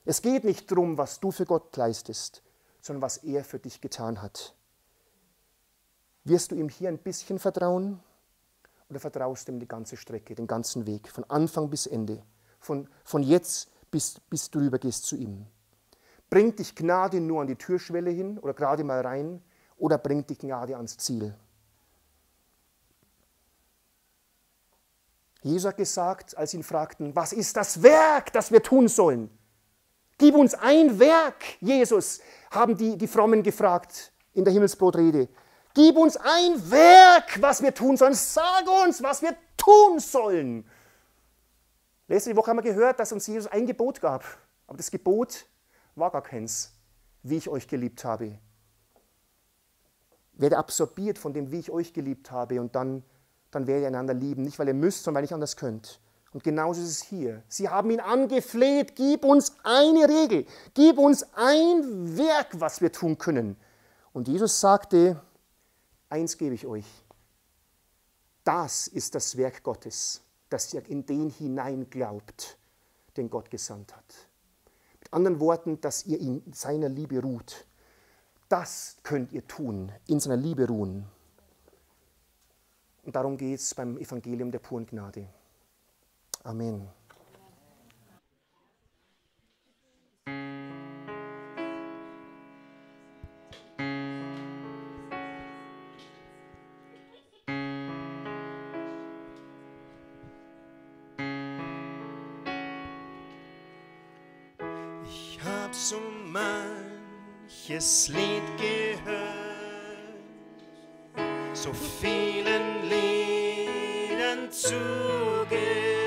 A: Es geht nicht darum, was du für Gott leistest, sondern was er für dich getan hat. Wirst du ihm hier ein bisschen vertrauen oder vertraust du ihm die ganze Strecke, den ganzen Weg, von Anfang bis Ende, von jetzt bis du rübergehst zu ihm? Bringt dich Gnade nur an die Türschwelle hin oder gerade mal rein oder bringt dich Gnade ans Ziel? Jesus hat gesagt, als ihn fragten, was ist das Werk, das wir tun sollen? Gib uns ein Werk, Jesus, haben die Frommen gefragt in der Himmelsbrotrede. Gib uns ein Werk, was wir tun sollen. Sag uns, was wir tun sollen. Letzte Woche haben wir gehört, dass uns Jesus ein Gebot gab. Aber das Gebot war gar keins, wie ich euch geliebt habe. Werde absorbiert von dem, wie ich euch geliebt habe, und dann werdet ihr einander lieben. Nicht, weil ihr müsst, sondern weil ihr nicht anders könnt. Und genauso ist es hier. Sie haben ihn angefleht, gib uns eine Regel, gib uns ein Werk, was wir tun können. Und Jesus sagte, eins gebe ich euch. Das ist das Werk Gottes, dass ihr in den hinein glaubt, den Gott gesandt hat. Mit anderen Worten, dass ihr in seiner Liebe ruht. Das könnt ihr tun, in seiner Liebe ruhen. Und darum geht es beim Evangelium der puren Gnade. Amen.
C: Ich hab so manches Lied gehört, so vielen Liedern zugehört,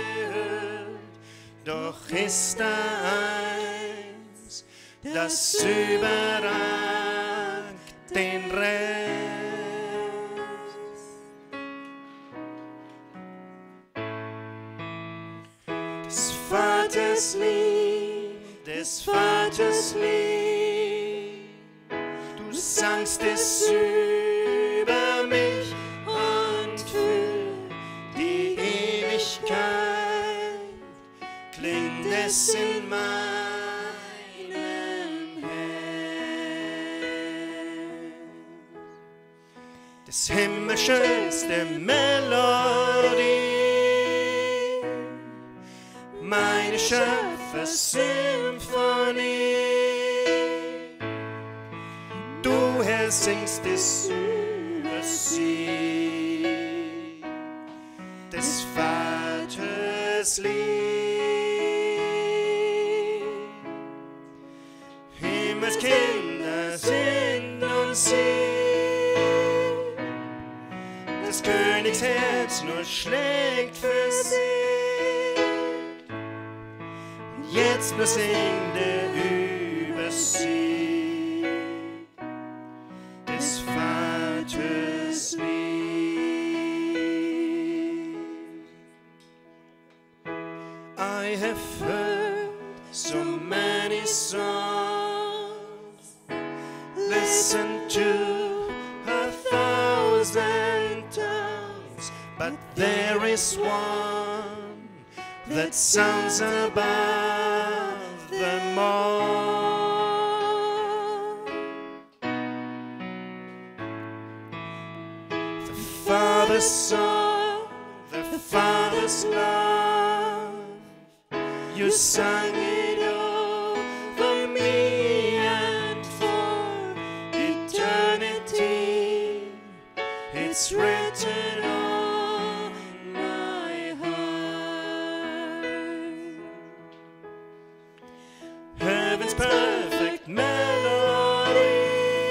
C: doch ist da eins, das überragt den Rest. Des Vaters Lied, des Vaters Lied, du sangst es über mich und für die Ewigkeit klingt es in meinem Herz. Das himmlischste Melodie, meine Schöpfer-Symphonie. Du, Herr, singst es über sie, des Vaters Lied. Himmelskinder sind und sie, des Königs Herz nur schlägt für sie. Jetzt nur singt er über sie, des Vaters Lied. I have heard so many songs, listened to 1,000 tongues, but there is one that sounds above them all. The Father's song, the Father's love, you sang it over me, and for eternity it's written on my heart. Heaven's perfect melody,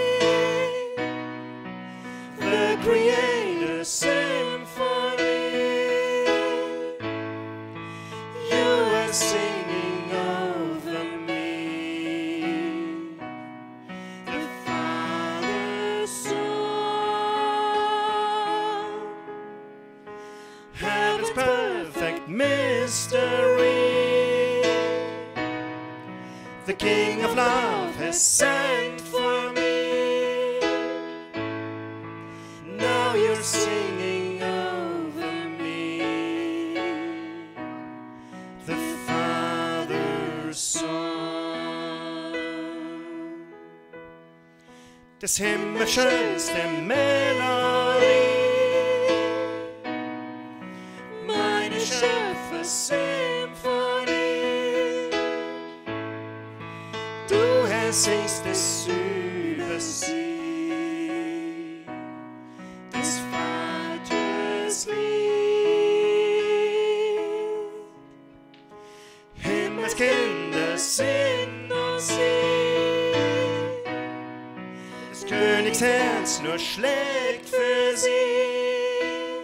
C: the Creator's symphony, you are singing over me, the Father's song. Heaven's perfect mystery, the King of love has sent for me. Now you're singing over me, the Father's song. des Himmels schönste Melodie. Meine Schöpfer-Symphonie. Du Herr singst es über sie, des Vaters Lied. Himmelskinder sind uns lieb, des Königs Herz nur schlägt für sie.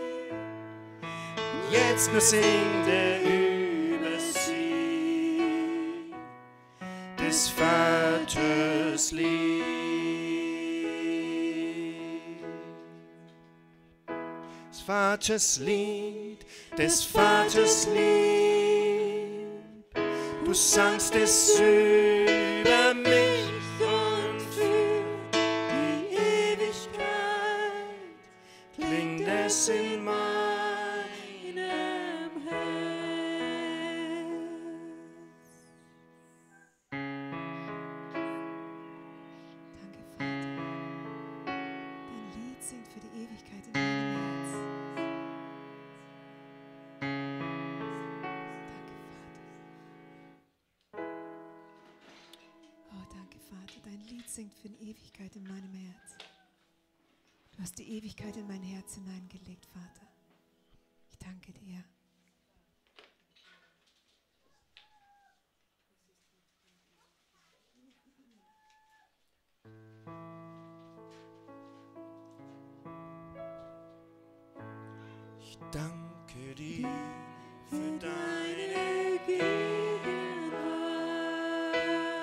C: Jetzt nur singt über sie, des Vaters Lied. Des Vaters Lied, des Vaters Lied. Du sangst es über mich und für die Ewigkeit klingt es in meinem Herz.
D: Danke, Vater. Dein Lied singt für die Ewigkeit in meinem Herz. Danke, Vater. Dein Lied singt für die Ewigkeit in meinem Herz. Du hast die Ewigkeit in mein Herz hineingelegt, Vater. Ich danke dir.
C: Ich danke dir für deine Gegenwart.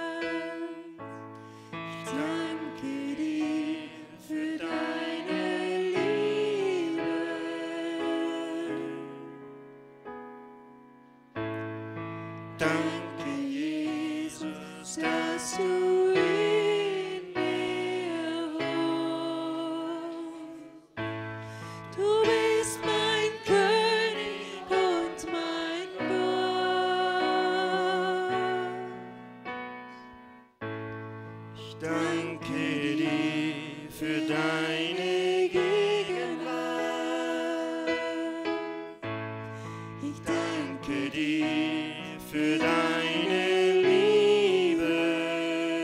C: Ich danke dir für deine Liebe. Danke, Jesus, dass du in mir wohnst. Du bist mein König und mein Gott. Ich danke dir für deine Gegenwart. Ich danke dir für deine Liebe.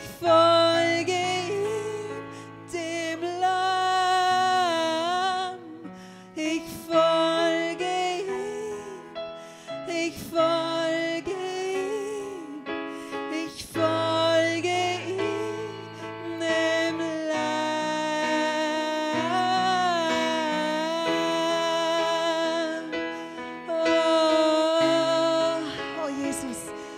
D: folge ihm, dem Lamm. Ich folge ihm, ich folge ihm, ich folge ihm, dem Lamm. Oh Jesus.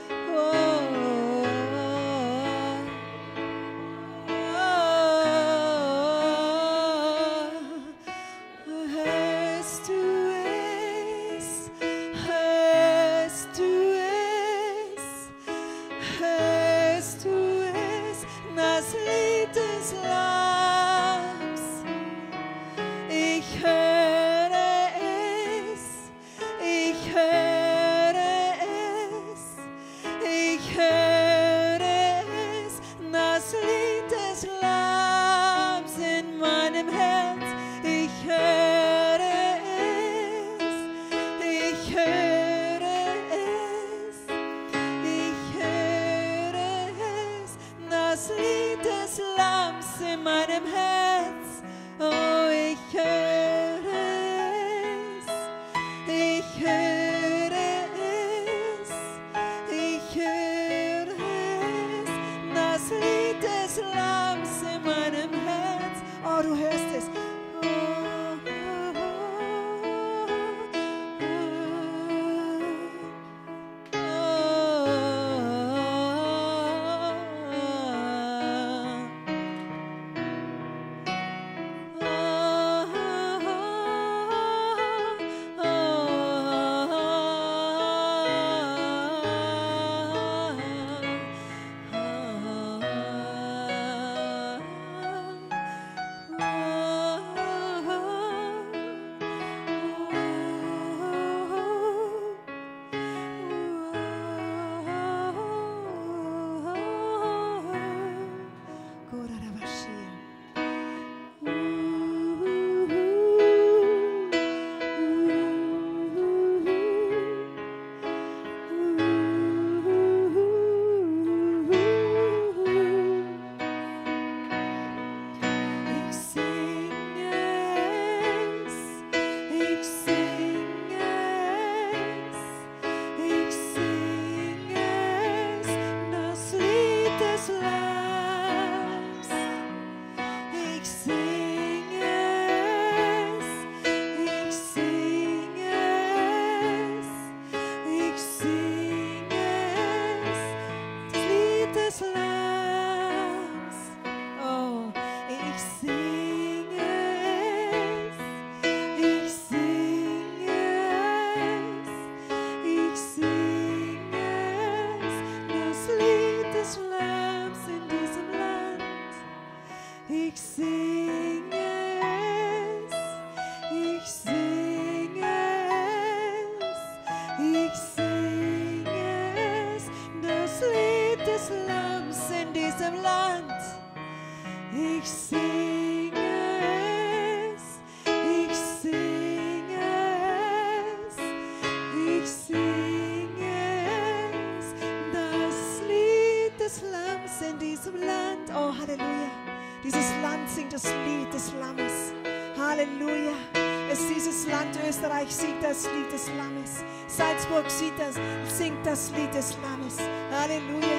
D: Halleluja. Es ist dieses Land Österreich, singt das Lied des Lammes. Salzburg singt das Lied des Lammes. Halleluja.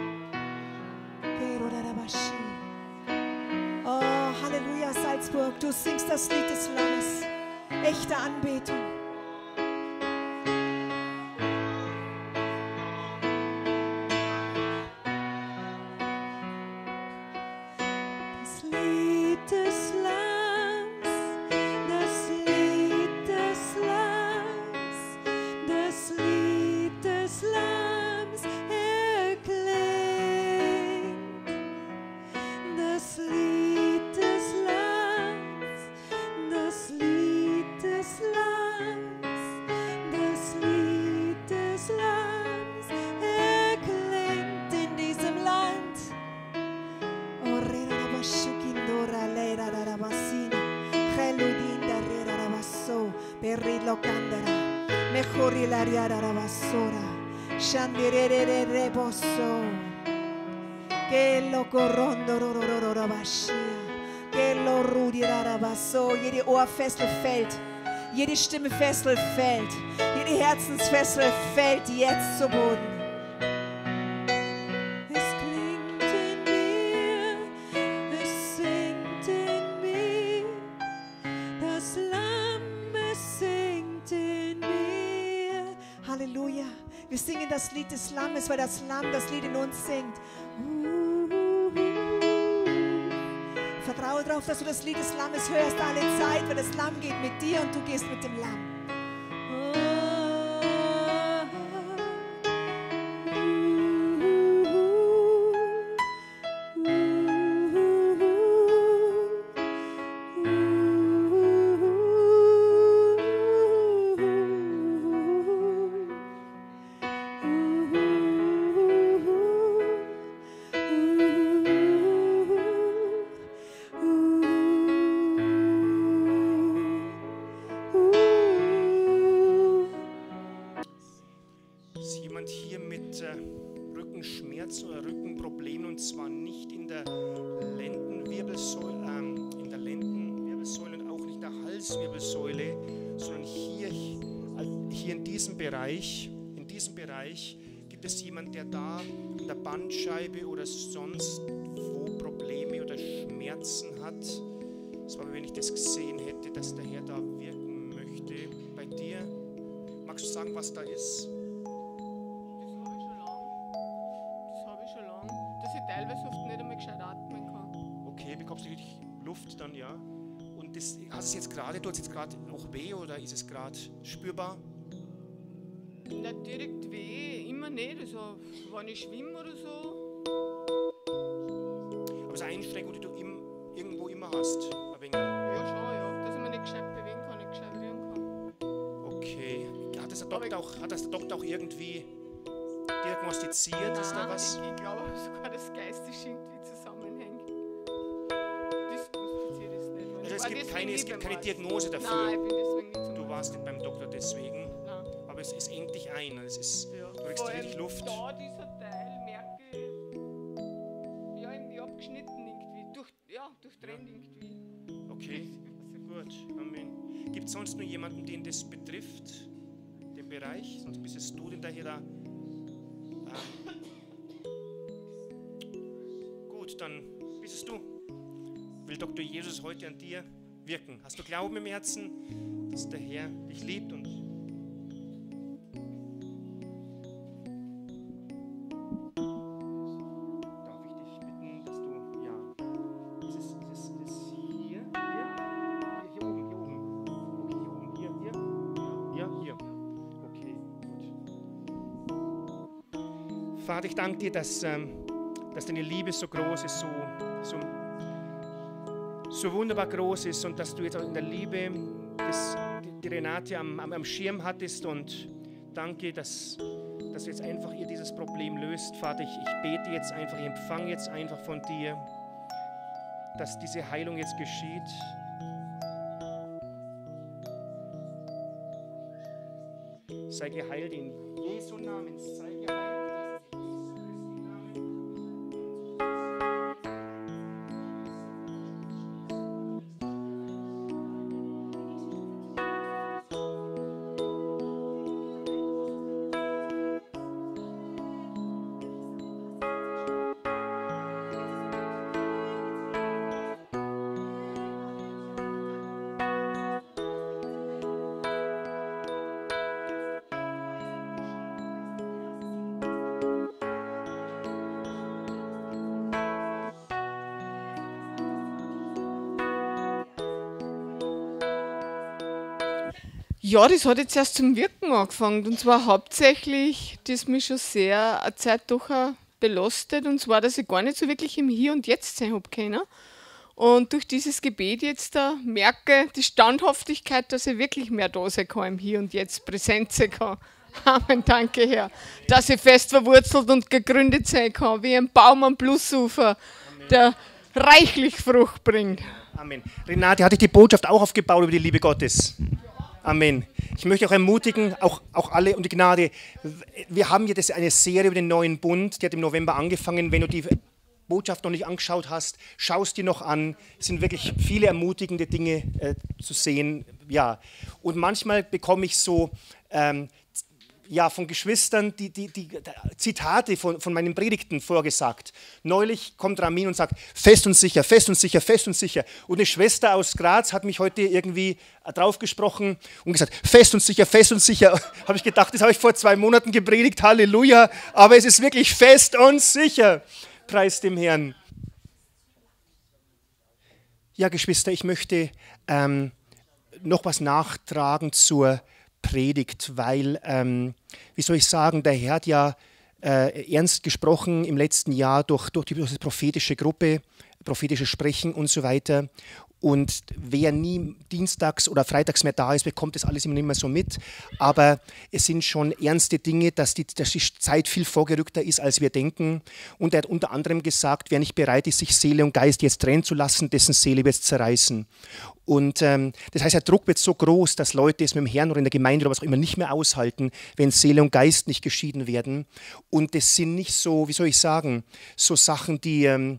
D: Oh, Halleluja, Salzburg, du singst das Lied des Lammes. Echte Anbetung. Jede Ohrfessel fällt, jede Stimmefessel fällt, jede Herzensfessel fällt jetzt zu Boden. Es klingt in mir, es singt in mir, das Lamm, es singt in mir. Halleluja, wir singen das Lied des Lammes, weil das Lamm das Lied in uns singt. Vertraue darauf, dass du das Lied des Lammes hörst alle Zeit, weil das Lamm geht mit dir und du gehst mit dem Lamm.
A: Rückenschmerzen oder Rückenproblemen, und zwar nicht in der Lendenwirbelsäule und auch nicht in der Halswirbelsäule, sondern hier in diesem Bereich. In diesem Bereich gibt es jemanden, der da in der Bandscheibe oder sonst wo Probleme oder Schmerzen hat. Es war, wenn ich das gesehen hätte, dass der Herr da wirken möchte. Bei dir, magst du sagen, was da ist?
E: Teilweise oft nicht einmal gescheit atmen kann.
A: Okay, bekommst du richtig Luft dann, ja? Und das, tut es jetzt gerade auch weh oder ist es gerade spürbar?
E: Nicht direkt weh, immer nicht. Also, wenn ich schwimme oder so.
A: Aber es ist eine Einschränkung, die du irgendwo immer hast.
E: Ja, schon, ja. Dass ich mich nicht gescheit bewegen kann, nicht gescheit rühren kann.
A: Okay. Hat das der Doktor auch irgendwie diagnostiziert?
E: Nein,
A: ist da was?
E: Ich glaube sogar, dass geistig irgendwie zusammenhängt. Diagnostiziert ist nicht.
A: Also es gibt keine Diagnose dafür.
E: Nein, ich bin deswegen nicht
A: Du warst nicht beim Doktor deswegen.
E: Nein.
A: Aber es engt dich ein. Es ist,
E: Ja.
A: Du kriegst richtig Luft.
E: Da dieser Teil merke ich, ja, irgendwie abgeschnitten irgendwie. Durchtrennt irgendwie.
A: Okay, gut. Amen. Gibt es sonst nur jemanden, den das betrifft? Den Bereich? Sonst bist es du, den da hier da. Gut, dann bist es du. Will Dr. Jesus heute an dir wirken? Hast du Glauben im Herzen, dass der Herr dich liebt? Und darf ich dich bitten, dass du, ja, ist es hier? Hier oben. Okay, hier oben. Ja, hier. Okay, gut. Vater, ich danke dir, dass deine Liebe so groß ist, so wunderbar groß ist, und dass du jetzt auch in der Liebe die Renate am Schirm hattest, und danke, dass du jetzt einfach ihr dieses Problem löst. Vater, ich bete jetzt einfach, ich empfange jetzt einfach von dir, dass diese Heilung jetzt geschieht. Sei geheilt in Jesu Namen, sei geheilt.
E: Ja, das hat jetzt erst zum Wirken angefangen, und zwar hauptsächlich, das mich schon sehr eine Zeit doch auch belastet, und zwar, dass ich gar nicht so wirklich im Hier und Jetzt sein habe können. Und durch dieses Gebet jetzt da merke die Standhaftigkeit, dass ich wirklich mehr da sein kann, im Hier und Jetzt präsent sein kann. Amen, danke Herr. Dass ich fest verwurzelt und gegründet sein kann, wie ein Baum am Flussufer, der reichlich Frucht bringt.
A: Amen. Renate, hatte ich die Botschaft auch aufgebaut über die Liebe Gottes? Amen. Ich möchte auch ermutigen, auch alle um die Gnade. Wir haben jetzt eine Serie über den neuen Bund, die hat im November angefangen. Wenn du die Botschaft noch nicht angeschaut hast, schau es dir noch an. Es sind wirklich viele ermutigende Dinge zu sehen. Ja. Und manchmal bekomme ich so von Geschwistern die Zitate von meinen Predigten vorgesagt. Neulich kommt Ramin und sagt, fest und sicher, fest und sicher, fest und sicher. Und eine Schwester aus Graz hat mich heute irgendwie draufgesprochen und gesagt, fest und sicher, fest und sicher. Habe ich gedacht, das habe ich vor 2 Monaten gepredigt, Halleluja. Aber es ist wirklich fest und sicher. Preis dem Herrn. Ja, Geschwister, ich möchte noch was nachtragen zur Predigt, weil, wie soll ich sagen, der Herr hat ja ernst gesprochen im letzten Jahr durch die prophetische Gruppe, prophetisches Sprechen und so weiter. Und wer nie dienstags oder freitags mehr da ist, bekommt das alles immer nicht mehr so mit. Aber es sind schon ernste Dinge, dass die Zeit viel vorgerückter ist, als wir denken. Und er hat unter anderem gesagt, wer nicht bereit ist, sich Seele und Geist jetzt trennen zu lassen, dessen Seele wird es zerreißen. Und das heißt, der Druck wird so groß, dass Leute es mit dem Herrn oder in der Gemeinde oder was auch immer nicht mehr aushalten, wenn Seele und Geist nicht geschieden werden. Und das sind nicht so, wie soll ich sagen, so Sachen, die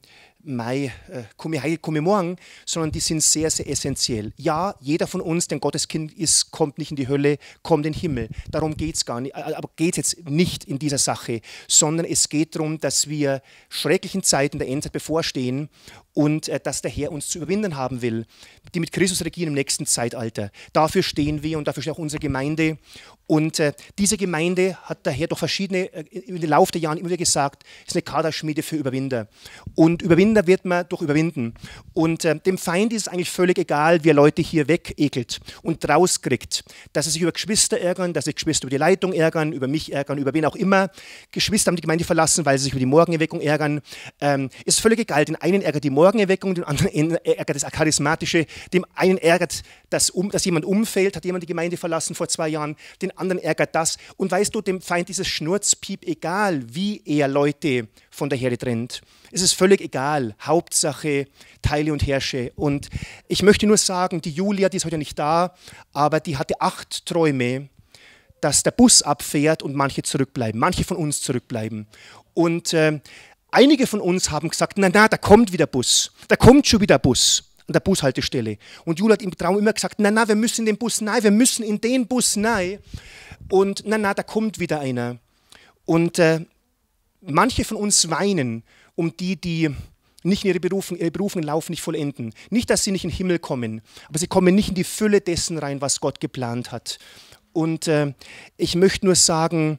A: komme heute, komme morgen, sondern die sind sehr, sehr essentiell. Ja, jeder von uns, der ein Gotteskind ist, kommt nicht in die Hölle, kommt in den Himmel. Darum geht es gar nicht, aber geht es jetzt nicht in dieser Sache, sondern es geht darum, dass wir schrecklichen Zeiten der Endzeit bevorstehen und dass der Herr uns zu überwinden haben will, die mit Christus regieren im nächsten Zeitalter. Dafür stehen wir und dafür steht auch unsere Gemeinde. Und diese Gemeinde hat der Herr durch verschiedene, im Laufe der Jahre immer wieder gesagt, ist eine Kaderschmiede für Überwinder. Und Überwinder wird man durch überwinden. Und dem Feind ist es eigentlich völlig egal, wie er Leute hier wegekelt und rauskriegt. Dass er sich über Geschwister ärgern, dass sich Geschwister über die Leitung ärgern, über mich ärgern, über wen auch immer. Geschwister haben die Gemeinde verlassen, weil sie sich über die Morgenerweckung ärgern. Ist völlig egal. Den einen ärgert die Morgenerweckung, den anderen ärgert das Charismatische. Dem einen ärgert, dass jemand umfällt, hat jemand die Gemeinde verlassen vor 2 Jahren. Den anderen ärgert das. Und weißt du, dem Feind ist es Schnurzpiep egal, wie er Leute von der Herde trennt. Es ist völlig egal. Hauptsache teile und herrsche. Und ich möchte nur sagen, die Julia, die ist heute nicht da, aber die hatte 8 Träume, dass der Bus abfährt und manche zurückbleiben. Manche von uns zurückbleiben. Und einige von uns haben gesagt, na, da kommt wieder Bus. Da kommt schon wieder Bus. An der Bushaltestelle. Und Julia hat im Traum immer gesagt, na, wir müssen in den Bus, nein, wir müssen in den Bus, nein. Und na, da kommt wieder einer. Und manche von uns weinen um die nicht in ihre Berufungen laufen, nicht vollenden. Nicht, dass sie nicht in den Himmel kommen, aber sie kommen nicht in die Fülle dessen rein, was Gott geplant hat. Und ich möchte nur sagen,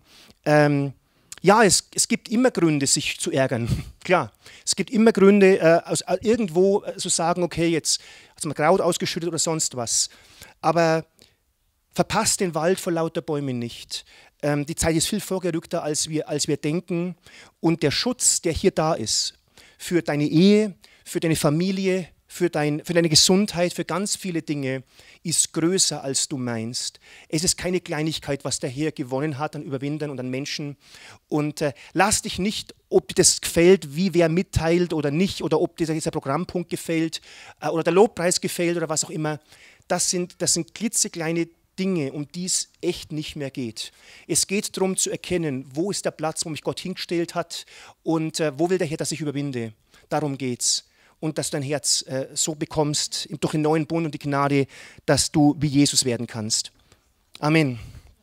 A: ja, es gibt immer Gründe, sich zu ärgern. Klar, es gibt immer Gründe, irgendwo zu sagen, okay, jetzt hat man Kraut ausgeschüttet oder sonst was. Aber verpasst den Wald vor lauter Bäumen nicht. Die Zeit ist viel vorgerückter, als wir denken. Und der Schutz, der hier da ist, für deine Ehe, für deine Familie, für deine Gesundheit, für ganz viele Dinge, ist größer, als du meinst. Es ist keine Kleinigkeit, was der Herr gewonnen hat an Überwindern und an Menschen. Und lass dich nicht, ob dir das gefällt, wie wer mitteilt oder nicht, oder ob dir dieser Programmpunkt gefällt oder der Lobpreis gefällt oder was auch immer. Das sind klitzekleine Dinge, um die es echt nicht mehr geht. Es geht darum zu erkennen, wo ist der Platz, wo mich Gott hingestellt hat und wo will der Herr, dass ich überwinde. Darum geht's. Und dass du dein Herz so bekommst, durch den neuen Bund und die Gnade, dass du wie Jesus werden kannst. Amen.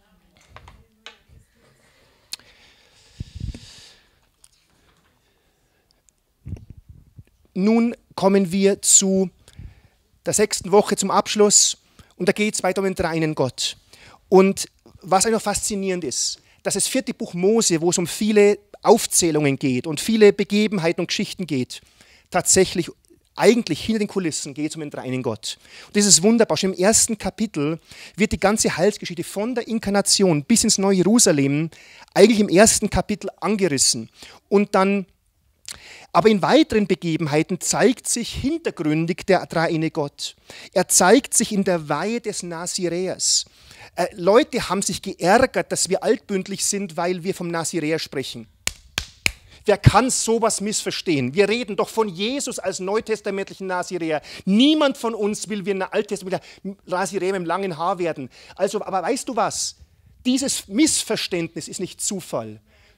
A: Nun kommen wir zu der 6. Woche zum Abschluss und da geht es weiter um den dreieinen Gott. Und was einfach faszinierend ist, dass das 4. Buch Mose, wo es um viele Aufzählungen geht und viele Begebenheiten und Geschichten geht, tatsächlich eigentlich hinter den Kulissen geht es um den dreieinen Gott. Und das ist wunderbar. Schon im 1. Kapitel wird die ganze Heilsgeschichte von der Inkarnation bis ins neue Jerusalem eigentlich im 1. Kapitel angerissen. Und dann, aber in weiteren Begebenheiten zeigt sich hintergründig der dreieine Gott. Er zeigt sich in der Weihe des Naziräers. Leute haben sich geärgert, dass wir altbündlich sind, weil wir vom Naziräer sprechen. Wer kann sowas missverstehen? Wir reden doch von Jesus als neutestamentlichen Naziräer. Niemand von uns will wie ein alttestamentlicher Naziräer mit einem langen Haar werden. Also, aber weißt du was? Dieses Missverständnis ist nicht Zufall,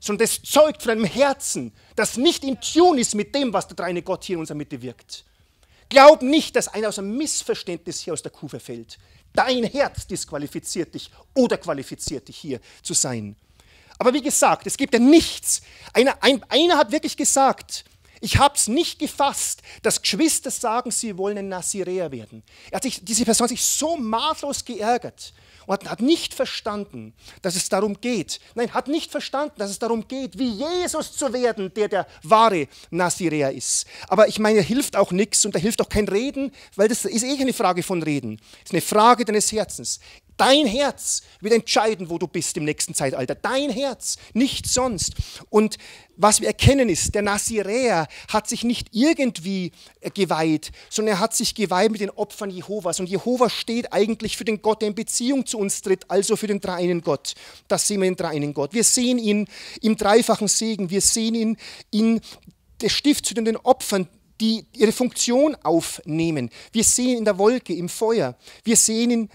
A: sondern das zeugt von einem Herzen, das nicht in Tune ist mit dem, was der dreieine Gott hier in unserer Mitte wirkt. Glaub nicht, dass einer aus einem Missverständnis hier aus der Kuh verfällt. Dein Herz disqualifiziert dich oder qualifiziert dich hier zu sein. Aber wie gesagt, es gibt ja nichts. Einer hat wirklich gesagt, ich habe es nicht gefasst, dass Geschwister sagen, sie wollen ein Naziräer werden. Diese Person hat sich so maßlos geärgert und hat nicht verstanden, dass es darum geht. Nein, hat nicht verstanden, dass es darum geht, wie Jesus zu werden, der wahre Naziräer ist. Aber ich meine, da hilft auch nichts und da hilft auch kein Reden, weil das ist keine Frage von Reden. Es ist eine Frage deines Herzens. Dein Herz wird entscheiden, wo du bist im nächsten Zeitalter. Dein Herz, nicht sonst. Und was wir erkennen ist, der Naziräer hat sich nicht irgendwie geweiht, sondern er hat sich geweiht mit den Opfern Jehovas. Und Jehova steht eigentlich für den Gott, der in Beziehung zu uns tritt, also für den dreieinen Gott. Das sehen wir im dreieinen Gott. Wir sehen ihn im dreifachen Segen. Wir sehen ihn in der Stiftshütte und den Opfern, die ihre Funktion aufnehmen. Wir sehen ihn in der Wolke, im Feuer. Wir sehen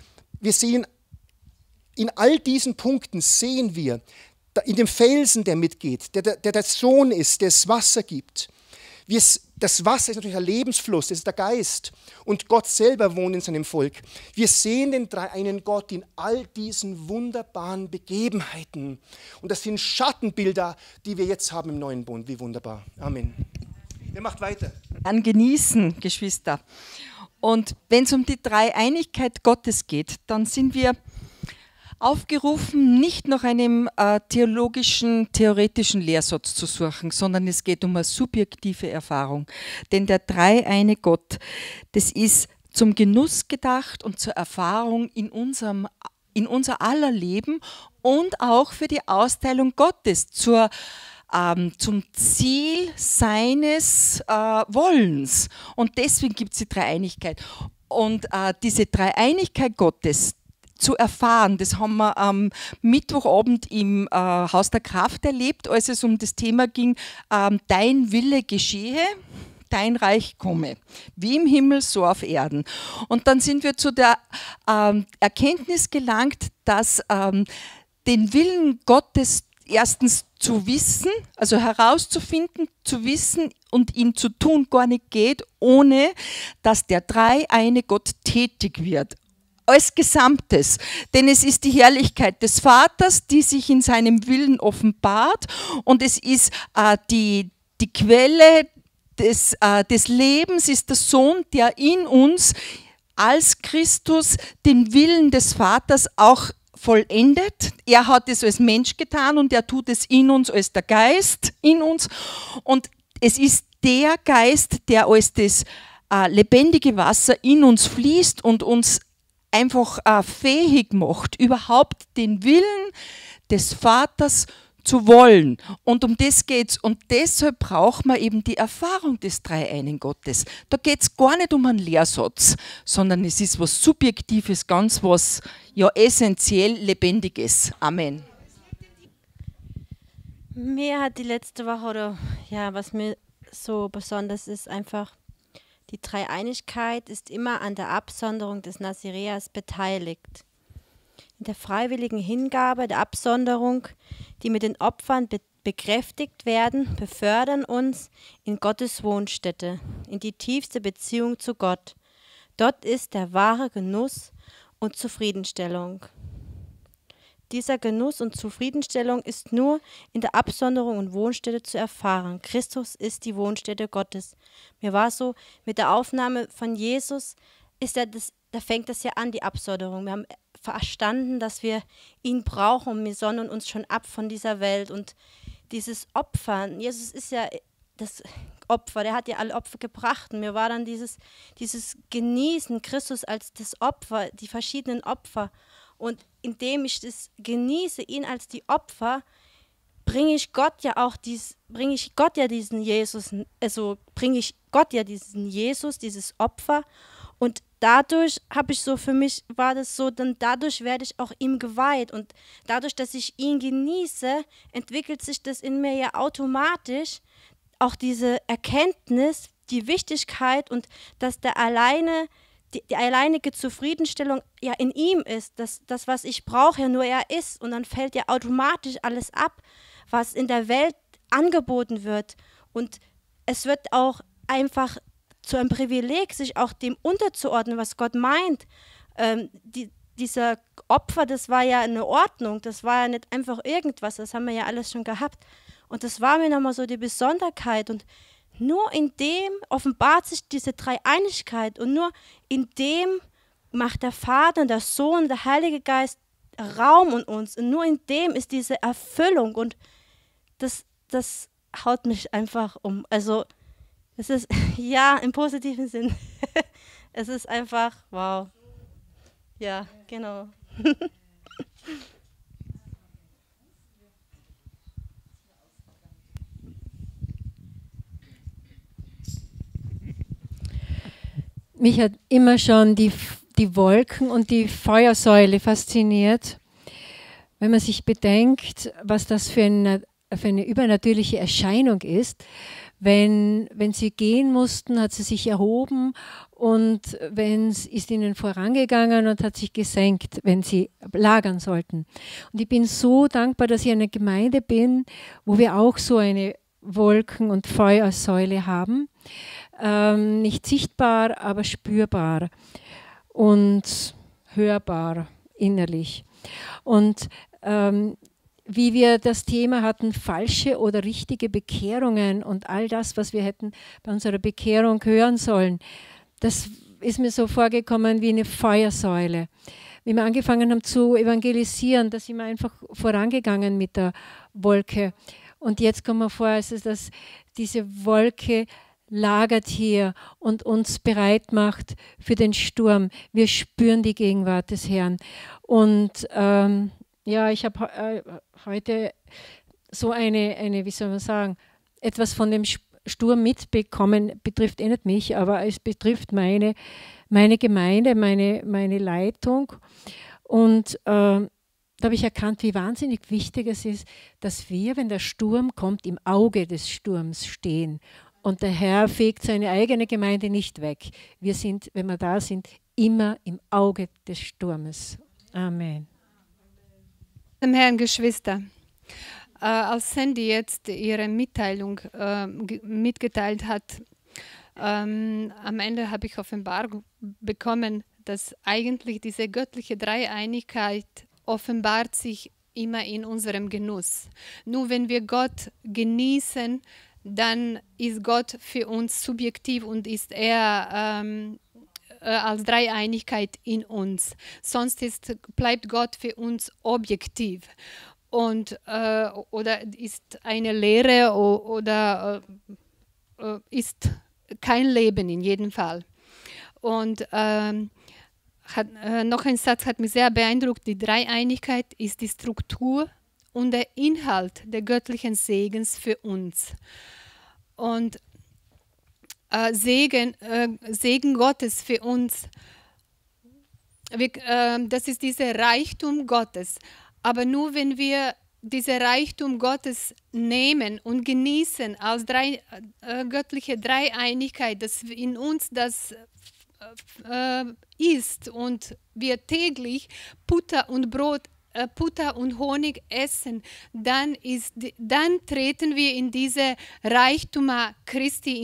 A: in all diesen Punkten sehen wir, in dem Felsen, der mitgeht, der Sohn ist, der das Wasser gibt. Das Wasser ist natürlich der Lebensfluss, das ist der Geist. Und Gott selber wohnt in seinem Volk. Wir sehen den dreieinen Gott in all diesen wunderbaren Begebenheiten. Und das sind Schattenbilder, die wir jetzt haben im neuen Bund. Wie wunderbar. Amen. Wer macht weiter?
F: An genießen, Geschwister. Und wenn es um die Dreieinigkeit Gottes geht, dann sind wir aufgerufen, nicht nach einem theoretischen Lehrsatz zu suchen, sondern es geht um eine subjektive Erfahrung. Denn der dreieine Gott, das ist zum Genuss gedacht und zur Erfahrung in unser aller Leben und auch für die Austeilung Gottes, zum Ziel seines Wollens. Und deswegen gibt es die Dreieinigkeit. Und diese Dreieinigkeit Gottes zu erfahren, das haben wir am Mittwochabend im Haus der Kraft erlebt, als es um das Thema ging, dein Wille geschehe, dein Reich komme, wie im Himmel, so auf Erden. Und dann sind wir zu der Erkenntnis gelangt, dass den Willen Gottes erstens zu wissen, also herauszufinden, zu wissen und ihn zu tun gar nicht geht, ohne dass der dreieine Gott tätig wird. Als Gesamtes, denn es ist die Herrlichkeit des Vaters, die sich in seinem Willen offenbart und es ist die Quelle des Lebens, ist der Sohn, der in uns als Christus den Willen des Vaters auch vollendet. Er hat es als Mensch getan und er tut es in uns als der Geist in uns. Und es ist der Geist, der als das lebendige Wasser in uns fließt und uns einfach fähig macht, überhaupt den Willen des Vaters zu wollen. Und um das geht es. Und deshalb braucht man eben die Erfahrung des dreieinen Gottes. Da geht es gar nicht um einen Lehrsatz, sondern es ist was Subjektives, ganz was ja essentiell Lebendiges. Amen.
G: Mir hat die letzte Woche, oder ja, was mir so besonders ist, einfach die Dreieinigkeit ist immer an der Absonderung des Naziräers beteiligt. In der freiwilligen Hingabe der Absonderung, die mit den Opfern bekräftigt werden, befördern uns in Gottes Wohnstätte, in die tiefste Beziehung zu Gott. Dort ist der wahre Genuss und Zufriedenstellung. Dieser Genuss und Zufriedenstellung ist nur in der Absonderung und Wohnstätte zu erfahren. Christus ist die Wohnstätte Gottes. Mir war so, mit der Aufnahme von Jesus, da fängt das ja an, die Absonderung. Wir haben verstanden, dass wir ihn brauchen und wir sonnen uns schon ab von dieser Welt. Und dieses Opfer, Jesus ist ja das Opfer, der hat ja alle Opfer gebracht. Und mir war dann dieses Genießen, Christus als das Opfer, die verschiedenen Opfer. Und indem ich das genieße, ihn als die Opfer, bringe ich Gott ja diesen Jesus, dieses Opfer. Und dadurch habe ich so, für mich war das so, dann dadurch werde ich auch ihm geweiht. Und dadurch, dass ich ihn genieße, entwickelt sich das in mir ja automatisch auch diese Erkenntnis, die Wichtigkeit und dass die alleinige Zufriedenstellung ja in ihm ist, dass das, was ich brauche, ja nur er ist. Und dann fällt ja automatisch alles ab, was in der Welt angeboten wird. Und es wird auch einfach zu einem Privileg, sich auch dem unterzuordnen, was Gott meint. Dieser Opfer, das war ja eine Ordnung, das war ja nicht einfach irgendwas, das haben wir ja alles schon gehabt. Und das war mir nochmal so die Besonderheit. Und nur in dem offenbart sich diese Dreieinigkeit und nur in dem macht der Vater und der Sohn und der Heilige Geist Raum in uns. Und nur in dem ist diese Erfüllung. Und das haut mich einfach um. Also es ist, ja, im positiven Sinn. Es ist einfach, wow. Ja, genau.
H: Mich hat immer schon die Wolken und die Feuersäule fasziniert, wenn man sich bedenkt, was das für eine übernatürliche Erscheinung ist. Wenn sie gehen mussten, hat sie sich erhoben und ist ihnen vorangegangen und hat sich gesenkt, wenn sie lagern sollten. Und ich bin so dankbar, dass ich in einer Gemeinde bin, wo wir auch so eine Wolken- und Feuersäule haben. Nicht sichtbar, aber spürbar und hörbar innerlich. Und wie wir das Thema hatten, falsche oder richtige Bekehrungen und all das, was wir hätten bei unserer Bekehrung hören sollen, das ist mir so vorgekommen wie eine Feuersäule. Wie wir angefangen haben zu evangelisieren, da sind wir einfach vorangegangen mit der Wolke. Und jetzt kommen wir vor, also dass diese Wolke lagert hier und uns bereit macht für den Sturm. Wir spüren die Gegenwart des Herrn. Und ja, ich habe heute so eine, wie soll man sagen, etwas von dem Sturm mitbekommen, betrifft nicht mich, aber es betrifft meine Gemeinde, meine Leitung. Und da habe ich erkannt, wie wahnsinnig wichtig es ist, dass wir, wenn der Sturm kommt, im Auge des Sturms stehen. Und der Herr fegt seine eigene Gemeinde nicht weg. Wir sind, wenn wir da sind, immer im Auge des Sturmes. Amen.
I: Dem Herrn, Geschwister, als Sandy jetzt ihre Mitteilung mitgeteilt hat, am Ende habe ich offenbar bekommen, dass eigentlich diese göttliche Dreieinigkeit offenbart sich immer in unserem Genuss. Nur wenn wir Gott genießen, dann ist Gott für uns subjektiv und ist er als Dreieinigkeit in uns. Sonst bleibt Gott für uns objektiv und oder ist eine Lehre oder ist kein Leben in jedem Fall. Und noch ein Satz hat mich sehr beeindruckt: Die Dreieinigkeit ist die Struktur und der Inhalt der göttlichen Segens für uns. Und Segen Gottes für uns, das ist dieser Reichtum Gottes. Aber nur wenn wir diesen Reichtum Gottes nehmen und genießen als göttliche Dreieinigkeit, dass in uns das ist und wir täglich Butter und Honig essen, dann treten wir in diese Reichtum Christi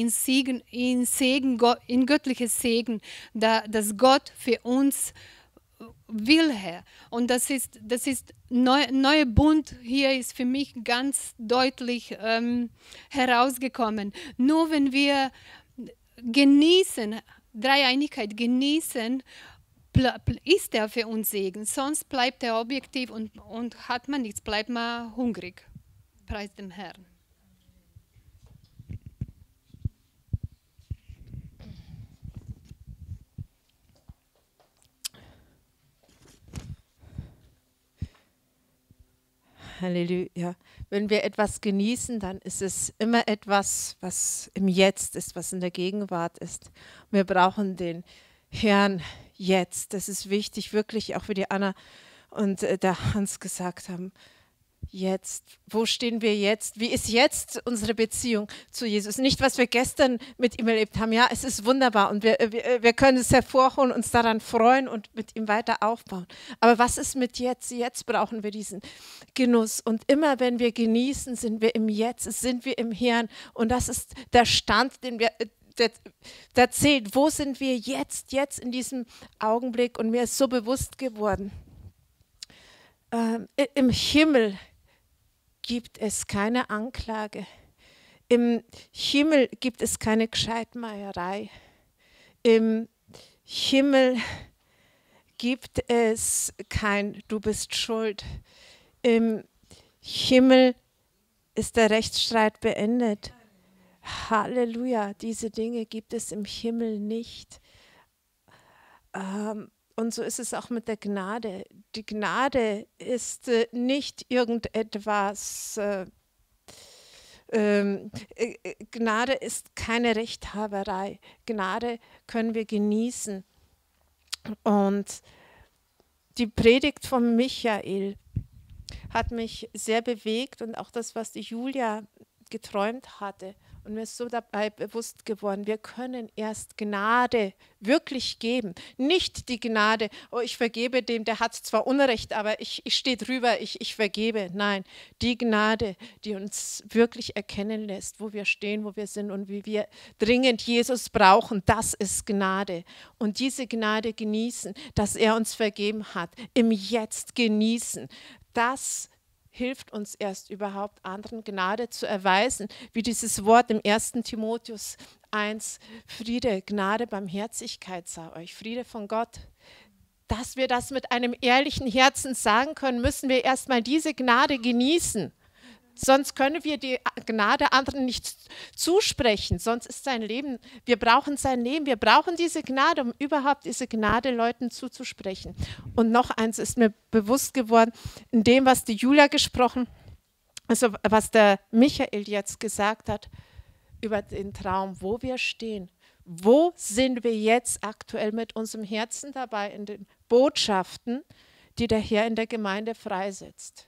I: in göttliches Segen, das Gott für uns will, Herr. Und das ist neue Bund hier ist für mich ganz deutlich herausgekommen. Nur wenn wir genießen, Dreieinigkeit genießen, ist er für uns Segen. Sonst bleibt er objektiv und hat man nichts, bleibt man hungrig. Preis dem Herrn.
J: Halleluja. Wenn wir etwas genießen, dann ist es immer etwas, was im Jetzt ist, was in der Gegenwart ist. Wir brauchen den Herrn jetzt. Das ist wichtig, wirklich auch wie die Anna und der Hans gesagt haben. jetzt? Wo stehen wir jetzt? Wie ist jetzt unsere Beziehung zu Jesus? Nicht, was wir gestern mit ihm erlebt haben. Ja, es ist wunderbar und wir können es hervorholen, uns daran freuen und mit ihm weiter aufbauen. Aber was ist mit jetzt? Jetzt brauchen wir diesen Genuss. Und immer, wenn wir genießen, sind wir im Jetzt, sind wir im Herrn. Und das ist der Stand, den wir... Der zählt, wo sind wir jetzt in diesem Augenblick? Und mir ist so bewusst geworden, im Himmel gibt es keine Anklage. Im Himmel gibt es keine Gescheitmeierei. Im Himmel gibt es kein Du bist schuld. Im Himmel ist der Rechtsstreit beendet. Halleluja, diese Dinge gibt es im Himmel nicht. Und so ist es auch mit der Gnade. Die Gnade ist nicht irgendetwas, Gnade ist keine Rechthaberei. Gnade können wir genießen. Und die Predigt von Michael hat mich sehr bewegt und auch das, was die Julia geträumt hatte. Und mir ist so dabei bewusst geworden, wir können erst Gnade wirklich geben. Nicht die Gnade, oh, ich vergebe dem, der hat zwar Unrecht, aber ich stehe drüber, ich vergebe. Nein, die Gnade, die uns wirklich erkennen lässt, wo wir stehen, wo wir sind und wie wir dringend Jesus brauchen, das ist Gnade. Und diese Gnade genießen, dass er uns vergeben hat, im Jetzt genießen, das hilft uns erst überhaupt, anderen Gnade zu erweisen, wie dieses Wort im 1. Timotheus 1, Friede, Gnade, Barmherzigkeit sei euch, Friede von Gott. Dass wir das mit einem ehrlichen Herzen sagen können, müssen wir erstmal diese Gnade genießen. Sonst können wir die Gnade anderen nicht zusprechen. Sonst ist sein Leben, wir brauchen sein Leben, wir brauchen diese Gnade, um überhaupt diese Gnade Leuten zuzusprechen. Und noch eins ist mir bewusst geworden, in dem, was die Julia gesprochen, also was der Michael jetzt gesagt hat, über den Traum, wo wir stehen. Wo sind wir jetzt aktuell mit unserem Herzen dabei in den Botschaften, die der Herr in der Gemeinde freisetzt?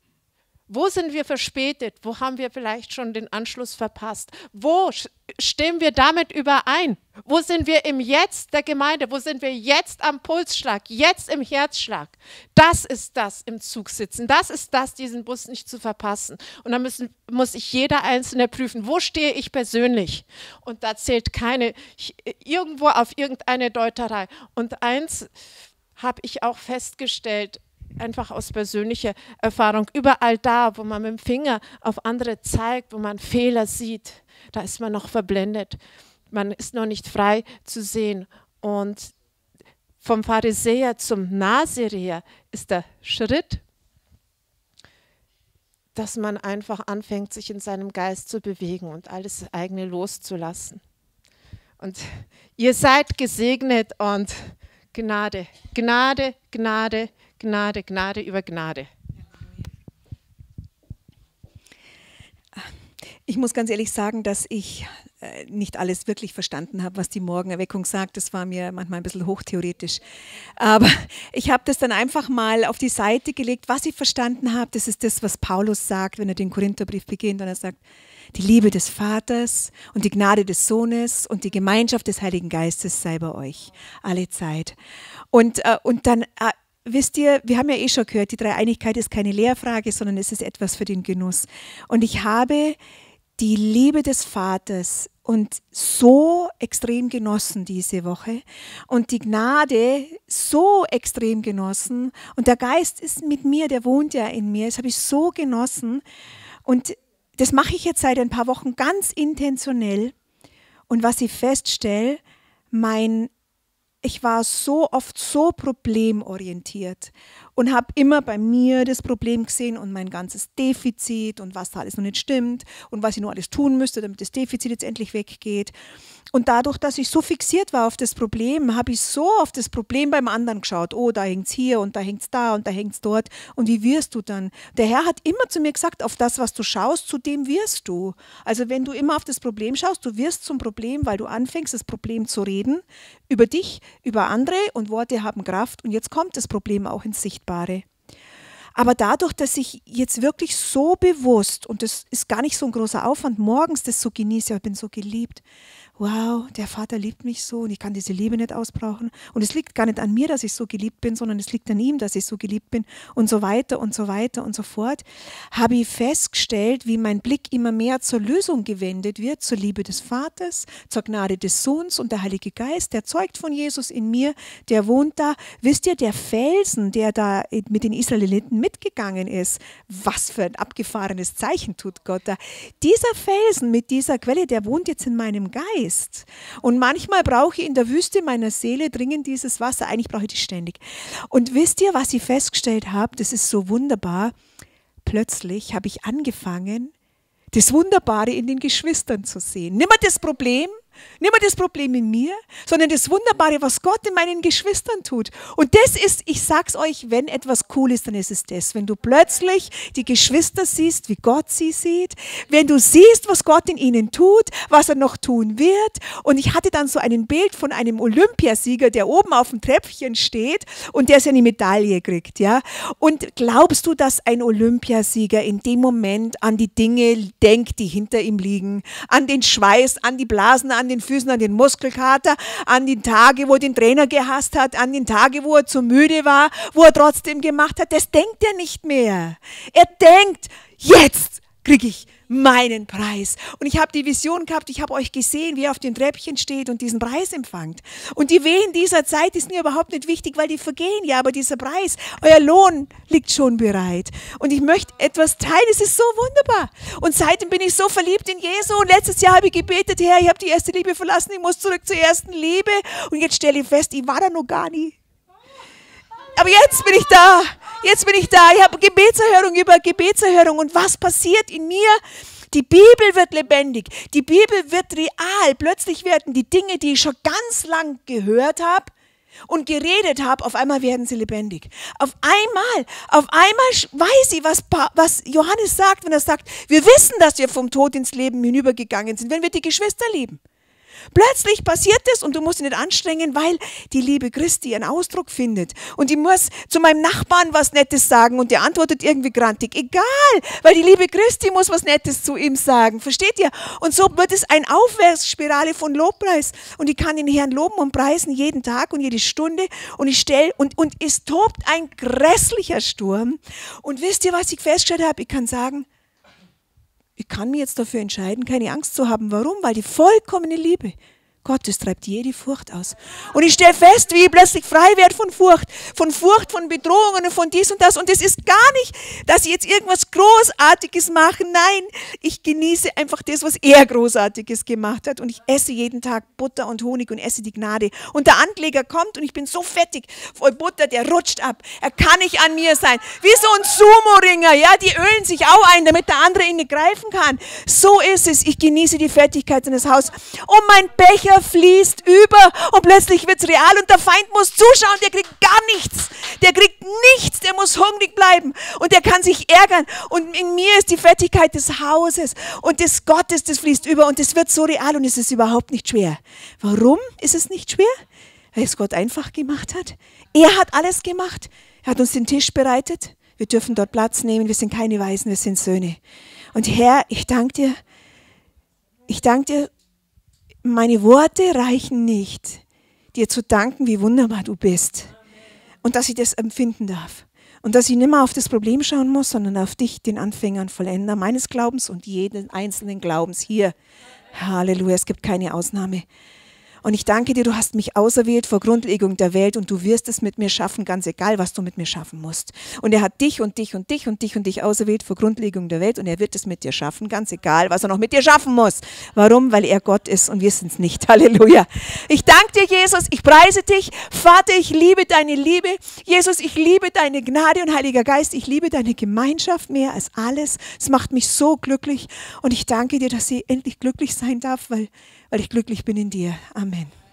J: Wo sind wir verspätet? Wo haben wir vielleicht schon den Anschluss verpasst? Wo stimmen wir damit überein? Wo sind wir im Jetzt der Gemeinde? Wo sind wir jetzt am Pulsschlag, jetzt im Herzschlag? Das ist das im Zug sitzen. Das ist das, diesen Bus nicht zu verpassen. Und dann muss ich jeder Einzelne prüfen, wo stehe ich persönlich? Und da zählt keine, irgendwo auf irgendeine Deuterei. Und eins habe ich auch festgestellt, einfach aus persönlicher Erfahrung, überall da, wo man mit dem Finger auf andere zeigt, wo man Fehler sieht, da ist man noch verblendet. Man ist noch nicht frei zu sehen. Und vom Pharisäer zum Naziräer ist der Schritt, dass man einfach anfängt, sich in seinem Geist zu bewegen und alles eigene loszulassen. Und ihr seid gesegnet und Gnade, Gnade, Gnade, Gnade, Gnade über Gnade.
K: Ich muss ganz ehrlich sagen, dass ich nicht alles wirklich verstanden habe, was die Morgenerweckung sagt. Das war mir manchmal ein bisschen hochtheoretisch. Aber ich habe das dann einfach mal auf die Seite gelegt. Was ich verstanden habe, das ist das, was Paulus sagt, wenn er den Korintherbrief beginnt. Und er sagt, die Liebe des Vaters und die Gnade des Sohnes und die Gemeinschaft des Heiligen Geistes sei bei euch alle Zeit. Und dann... wisst ihr, wir haben ja eh schon gehört, die Dreieinigkeit ist keine Lehrfrage, sondern es ist etwas für den Genuss. Und ich habe die Liebe des Vaters und so extrem genossen diese Woche und die Gnade so extrem genossen und der Geist ist mit mir, der wohnt ja in mir, das habe ich so genossen und das mache ich jetzt seit ein paar Wochen ganz intentionell und was ich feststelle, ich war so oft so problemorientiert und habe immer bei mir das Problem gesehen und mein ganzes Defizit und was da alles noch nicht stimmt und was ich noch alles tun müsste, damit das Defizit jetzt endlich weggeht. Und dadurch, dass ich so fixiert war auf das Problem, habe ich so auf das Problem beim anderen geschaut. Oh, da hängt es hier und da hängt es da und da hängt es dort. Und wie wirst du dann? Der Herr hat immer zu mir gesagt, auf das, was du schaust, zu dem wirst du. Also wenn du immer auf das Problem schaust, du wirst zum Problem, weil du anfängst, das Problem zu reden, über dich, über andere und Worte haben Kraft und jetzt kommt das Problem auch ins Sichtbare. Aber dadurch, dass ich jetzt wirklich so bewusst, und das ist gar nicht so ein großer Aufwand, morgens das so genieße, ich bin so geliebt. Wow, der Vater liebt mich so und ich kann diese Liebe nicht ausbrauchen. Und es liegt gar nicht an mir, dass ich so geliebt bin, sondern es liegt an ihm, dass ich so geliebt bin und so weiter und so weiter und so fort. Habe ich festgestellt, wie mein Blick immer mehr zur Lösung gewendet wird, zur Liebe des Vaters, zur Gnade des Sohns und der Heilige Geist, der zeugt von Jesus in mir, der wohnt da. Wisst ihr, der Felsen, der da mit den Israeliten mitgegangen ist, was für ein abgefahrenes Zeichen tut Gott da. Dieser Felsen mit dieser Quelle, der wohnt jetzt in meinem Geist. Und manchmal brauche ich in der Wüste meiner Seele dringend dieses Wasser. Eigentlich brauche ich das ständig. Und wisst ihr, was ich festgestellt habe? Das ist so wunderbar. Plötzlich habe ich angefangen, das Wunderbare in den Geschwistern zu sehen. Nicht mehr das Problem in mir, sondern das Wunderbare, was Gott in meinen Geschwistern tut. Und das ist, ich sag's euch, wenn etwas cool ist, dann ist es das. Wenn du plötzlich die Geschwister siehst, wie Gott sie sieht, wenn du siehst, was Gott in ihnen tut, was er noch tun wird. Und ich hatte dann so ein Bild von einem Olympiasieger, der oben auf dem Treppchen steht und der seine Medaille kriegt. Ja? Und glaubst du, dass ein Olympiasieger in dem Moment an die Dinge denkt, die hinter ihm liegen, an den Schweiß, an die Blasen, an den Füßen, an den Muskelkater, an die Tage, wo er den Trainer gehasst hat, an den Tage, wo er zu müde war, wo er trotzdem gemacht hat, das denkt er nicht mehr. Er denkt, jetzt kriege ich meinen Preis. Und ich habe die Vision gehabt, ich habe euch gesehen, wie er auf dem Treppchen steht und diesen Preis empfängt. Und die Wehen dieser Zeit ist mir überhaupt nicht wichtig, weil die vergehen ja, aber dieser Preis, euer Lohn liegt schon bereit. Und ich möchte etwas teilen, es ist so wunderbar. Und seitdem bin ich so verliebt in Jesu und letztes Jahr habe ich gebetet, Herr, ich habe die erste Liebe verlassen, ich muss zurück zur ersten Liebe. Und jetzt stelle ich fest, ich war da noch gar nie. Aber jetzt bin ich da. Ich habe Gebetserhörung über Gebetserhörung. Und was passiert in mir? Die Bibel wird lebendig. Die Bibel wird real. Plötzlich werden die Dinge, die ich schon ganz lang gehört habe und geredet habe, auf einmal werden sie lebendig. Auf einmal weiß ich, was Johannes sagt, wenn er sagt, wir wissen, dass wir vom Tod ins Leben hinübergegangen sind, wenn wir die Geschwister lieben. Plötzlich passiert es und du musst dich nicht anstrengen, weil die Liebe Christi einen Ausdruck findet. Und ich muss zu meinem Nachbarn was Nettes sagen und der antwortet irgendwie grantig. Egal, weil die Liebe Christi muss was Nettes zu ihm sagen. Versteht ihr? Und so wird es eine Aufwärtsspirale von Lobpreis. Und ich kann den Herrn loben und preisen jeden Tag und jede Stunde. Und und es tobt ein grässlicher Sturm. Und wisst ihr, was ich festgestellt habe? Ich kann sagen, ich kann mich jetzt dafür entscheiden, keine Angst zu haben. Warum? Weil die vollkommene Liebe Gottes treibt jede Furcht aus. Und ich stelle fest, wie ich plötzlich frei werde von Furcht, von Bedrohungen und von dies und das. Und es ist gar nicht, dass ich jetzt irgendwas Großartiges mache. Nein, ich genieße einfach das, was er Großartiges gemacht hat. Und ich esse jeden Tag Butter und Honig und esse die Gnade. Und der Ankläger kommt und ich bin so fettig, voll Butter, der rutscht ab. Er kann nicht an mir sein. Wie so ein Sumo-Ringer, ja, die ölen sich auch ein, damit der andere ihn nicht greifen kann. So ist es. Ich genieße die Fertigkeit seines Hauses. Und mein Becher fließt über und plötzlich wird es real und der Feind muss zuschauen, der kriegt gar nichts. Der kriegt nichts, der muss hungrig bleiben und der kann sich ärgern. Und in mir ist die Fertigkeit des Hauses und des Gottes, das fließt über und es wird so real und es ist überhaupt nicht schwer. Warum ist es nicht schwer? Weil es Gott einfach gemacht hat. Er hat alles gemacht. Er hat uns den Tisch bereitet. Wir dürfen dort Platz nehmen. Wir sind keine Waisen, wir sind Söhne. Und Herr, ich danke dir. Ich danke dir. Meine Worte reichen nicht, dir zu danken, wie wunderbar du bist. Und dass ich das empfinden darf. Und dass ich nicht mehr auf das Problem schauen muss, sondern auf dich, den Anfänger und Vollender meines Glaubens und jeden einzelnen Glaubens hier. Halleluja, es gibt keine Ausnahme. Und ich danke dir, du hast mich auserwählt vor Grundlegung der Welt und du wirst es mit mir schaffen, ganz egal, was du mit mir schaffen musst. Und er hat dich und dich und dich und dich und dich auserwählt vor Grundlegung der Welt und er wird es mit dir schaffen, ganz egal, was er noch mit dir schaffen muss. Warum? Weil er Gott ist und wir sind es nicht. Halleluja. Ich danke dir, Jesus, ich preise dich. Vater, ich liebe deine Liebe. Jesus, ich liebe deine Gnade und Heiliger Geist, ich liebe deine Gemeinschaft mehr als alles. Es macht mich so glücklich und ich danke dir, dass ich endlich glücklich sein darf, weil ich glücklich bin in dir. Amen.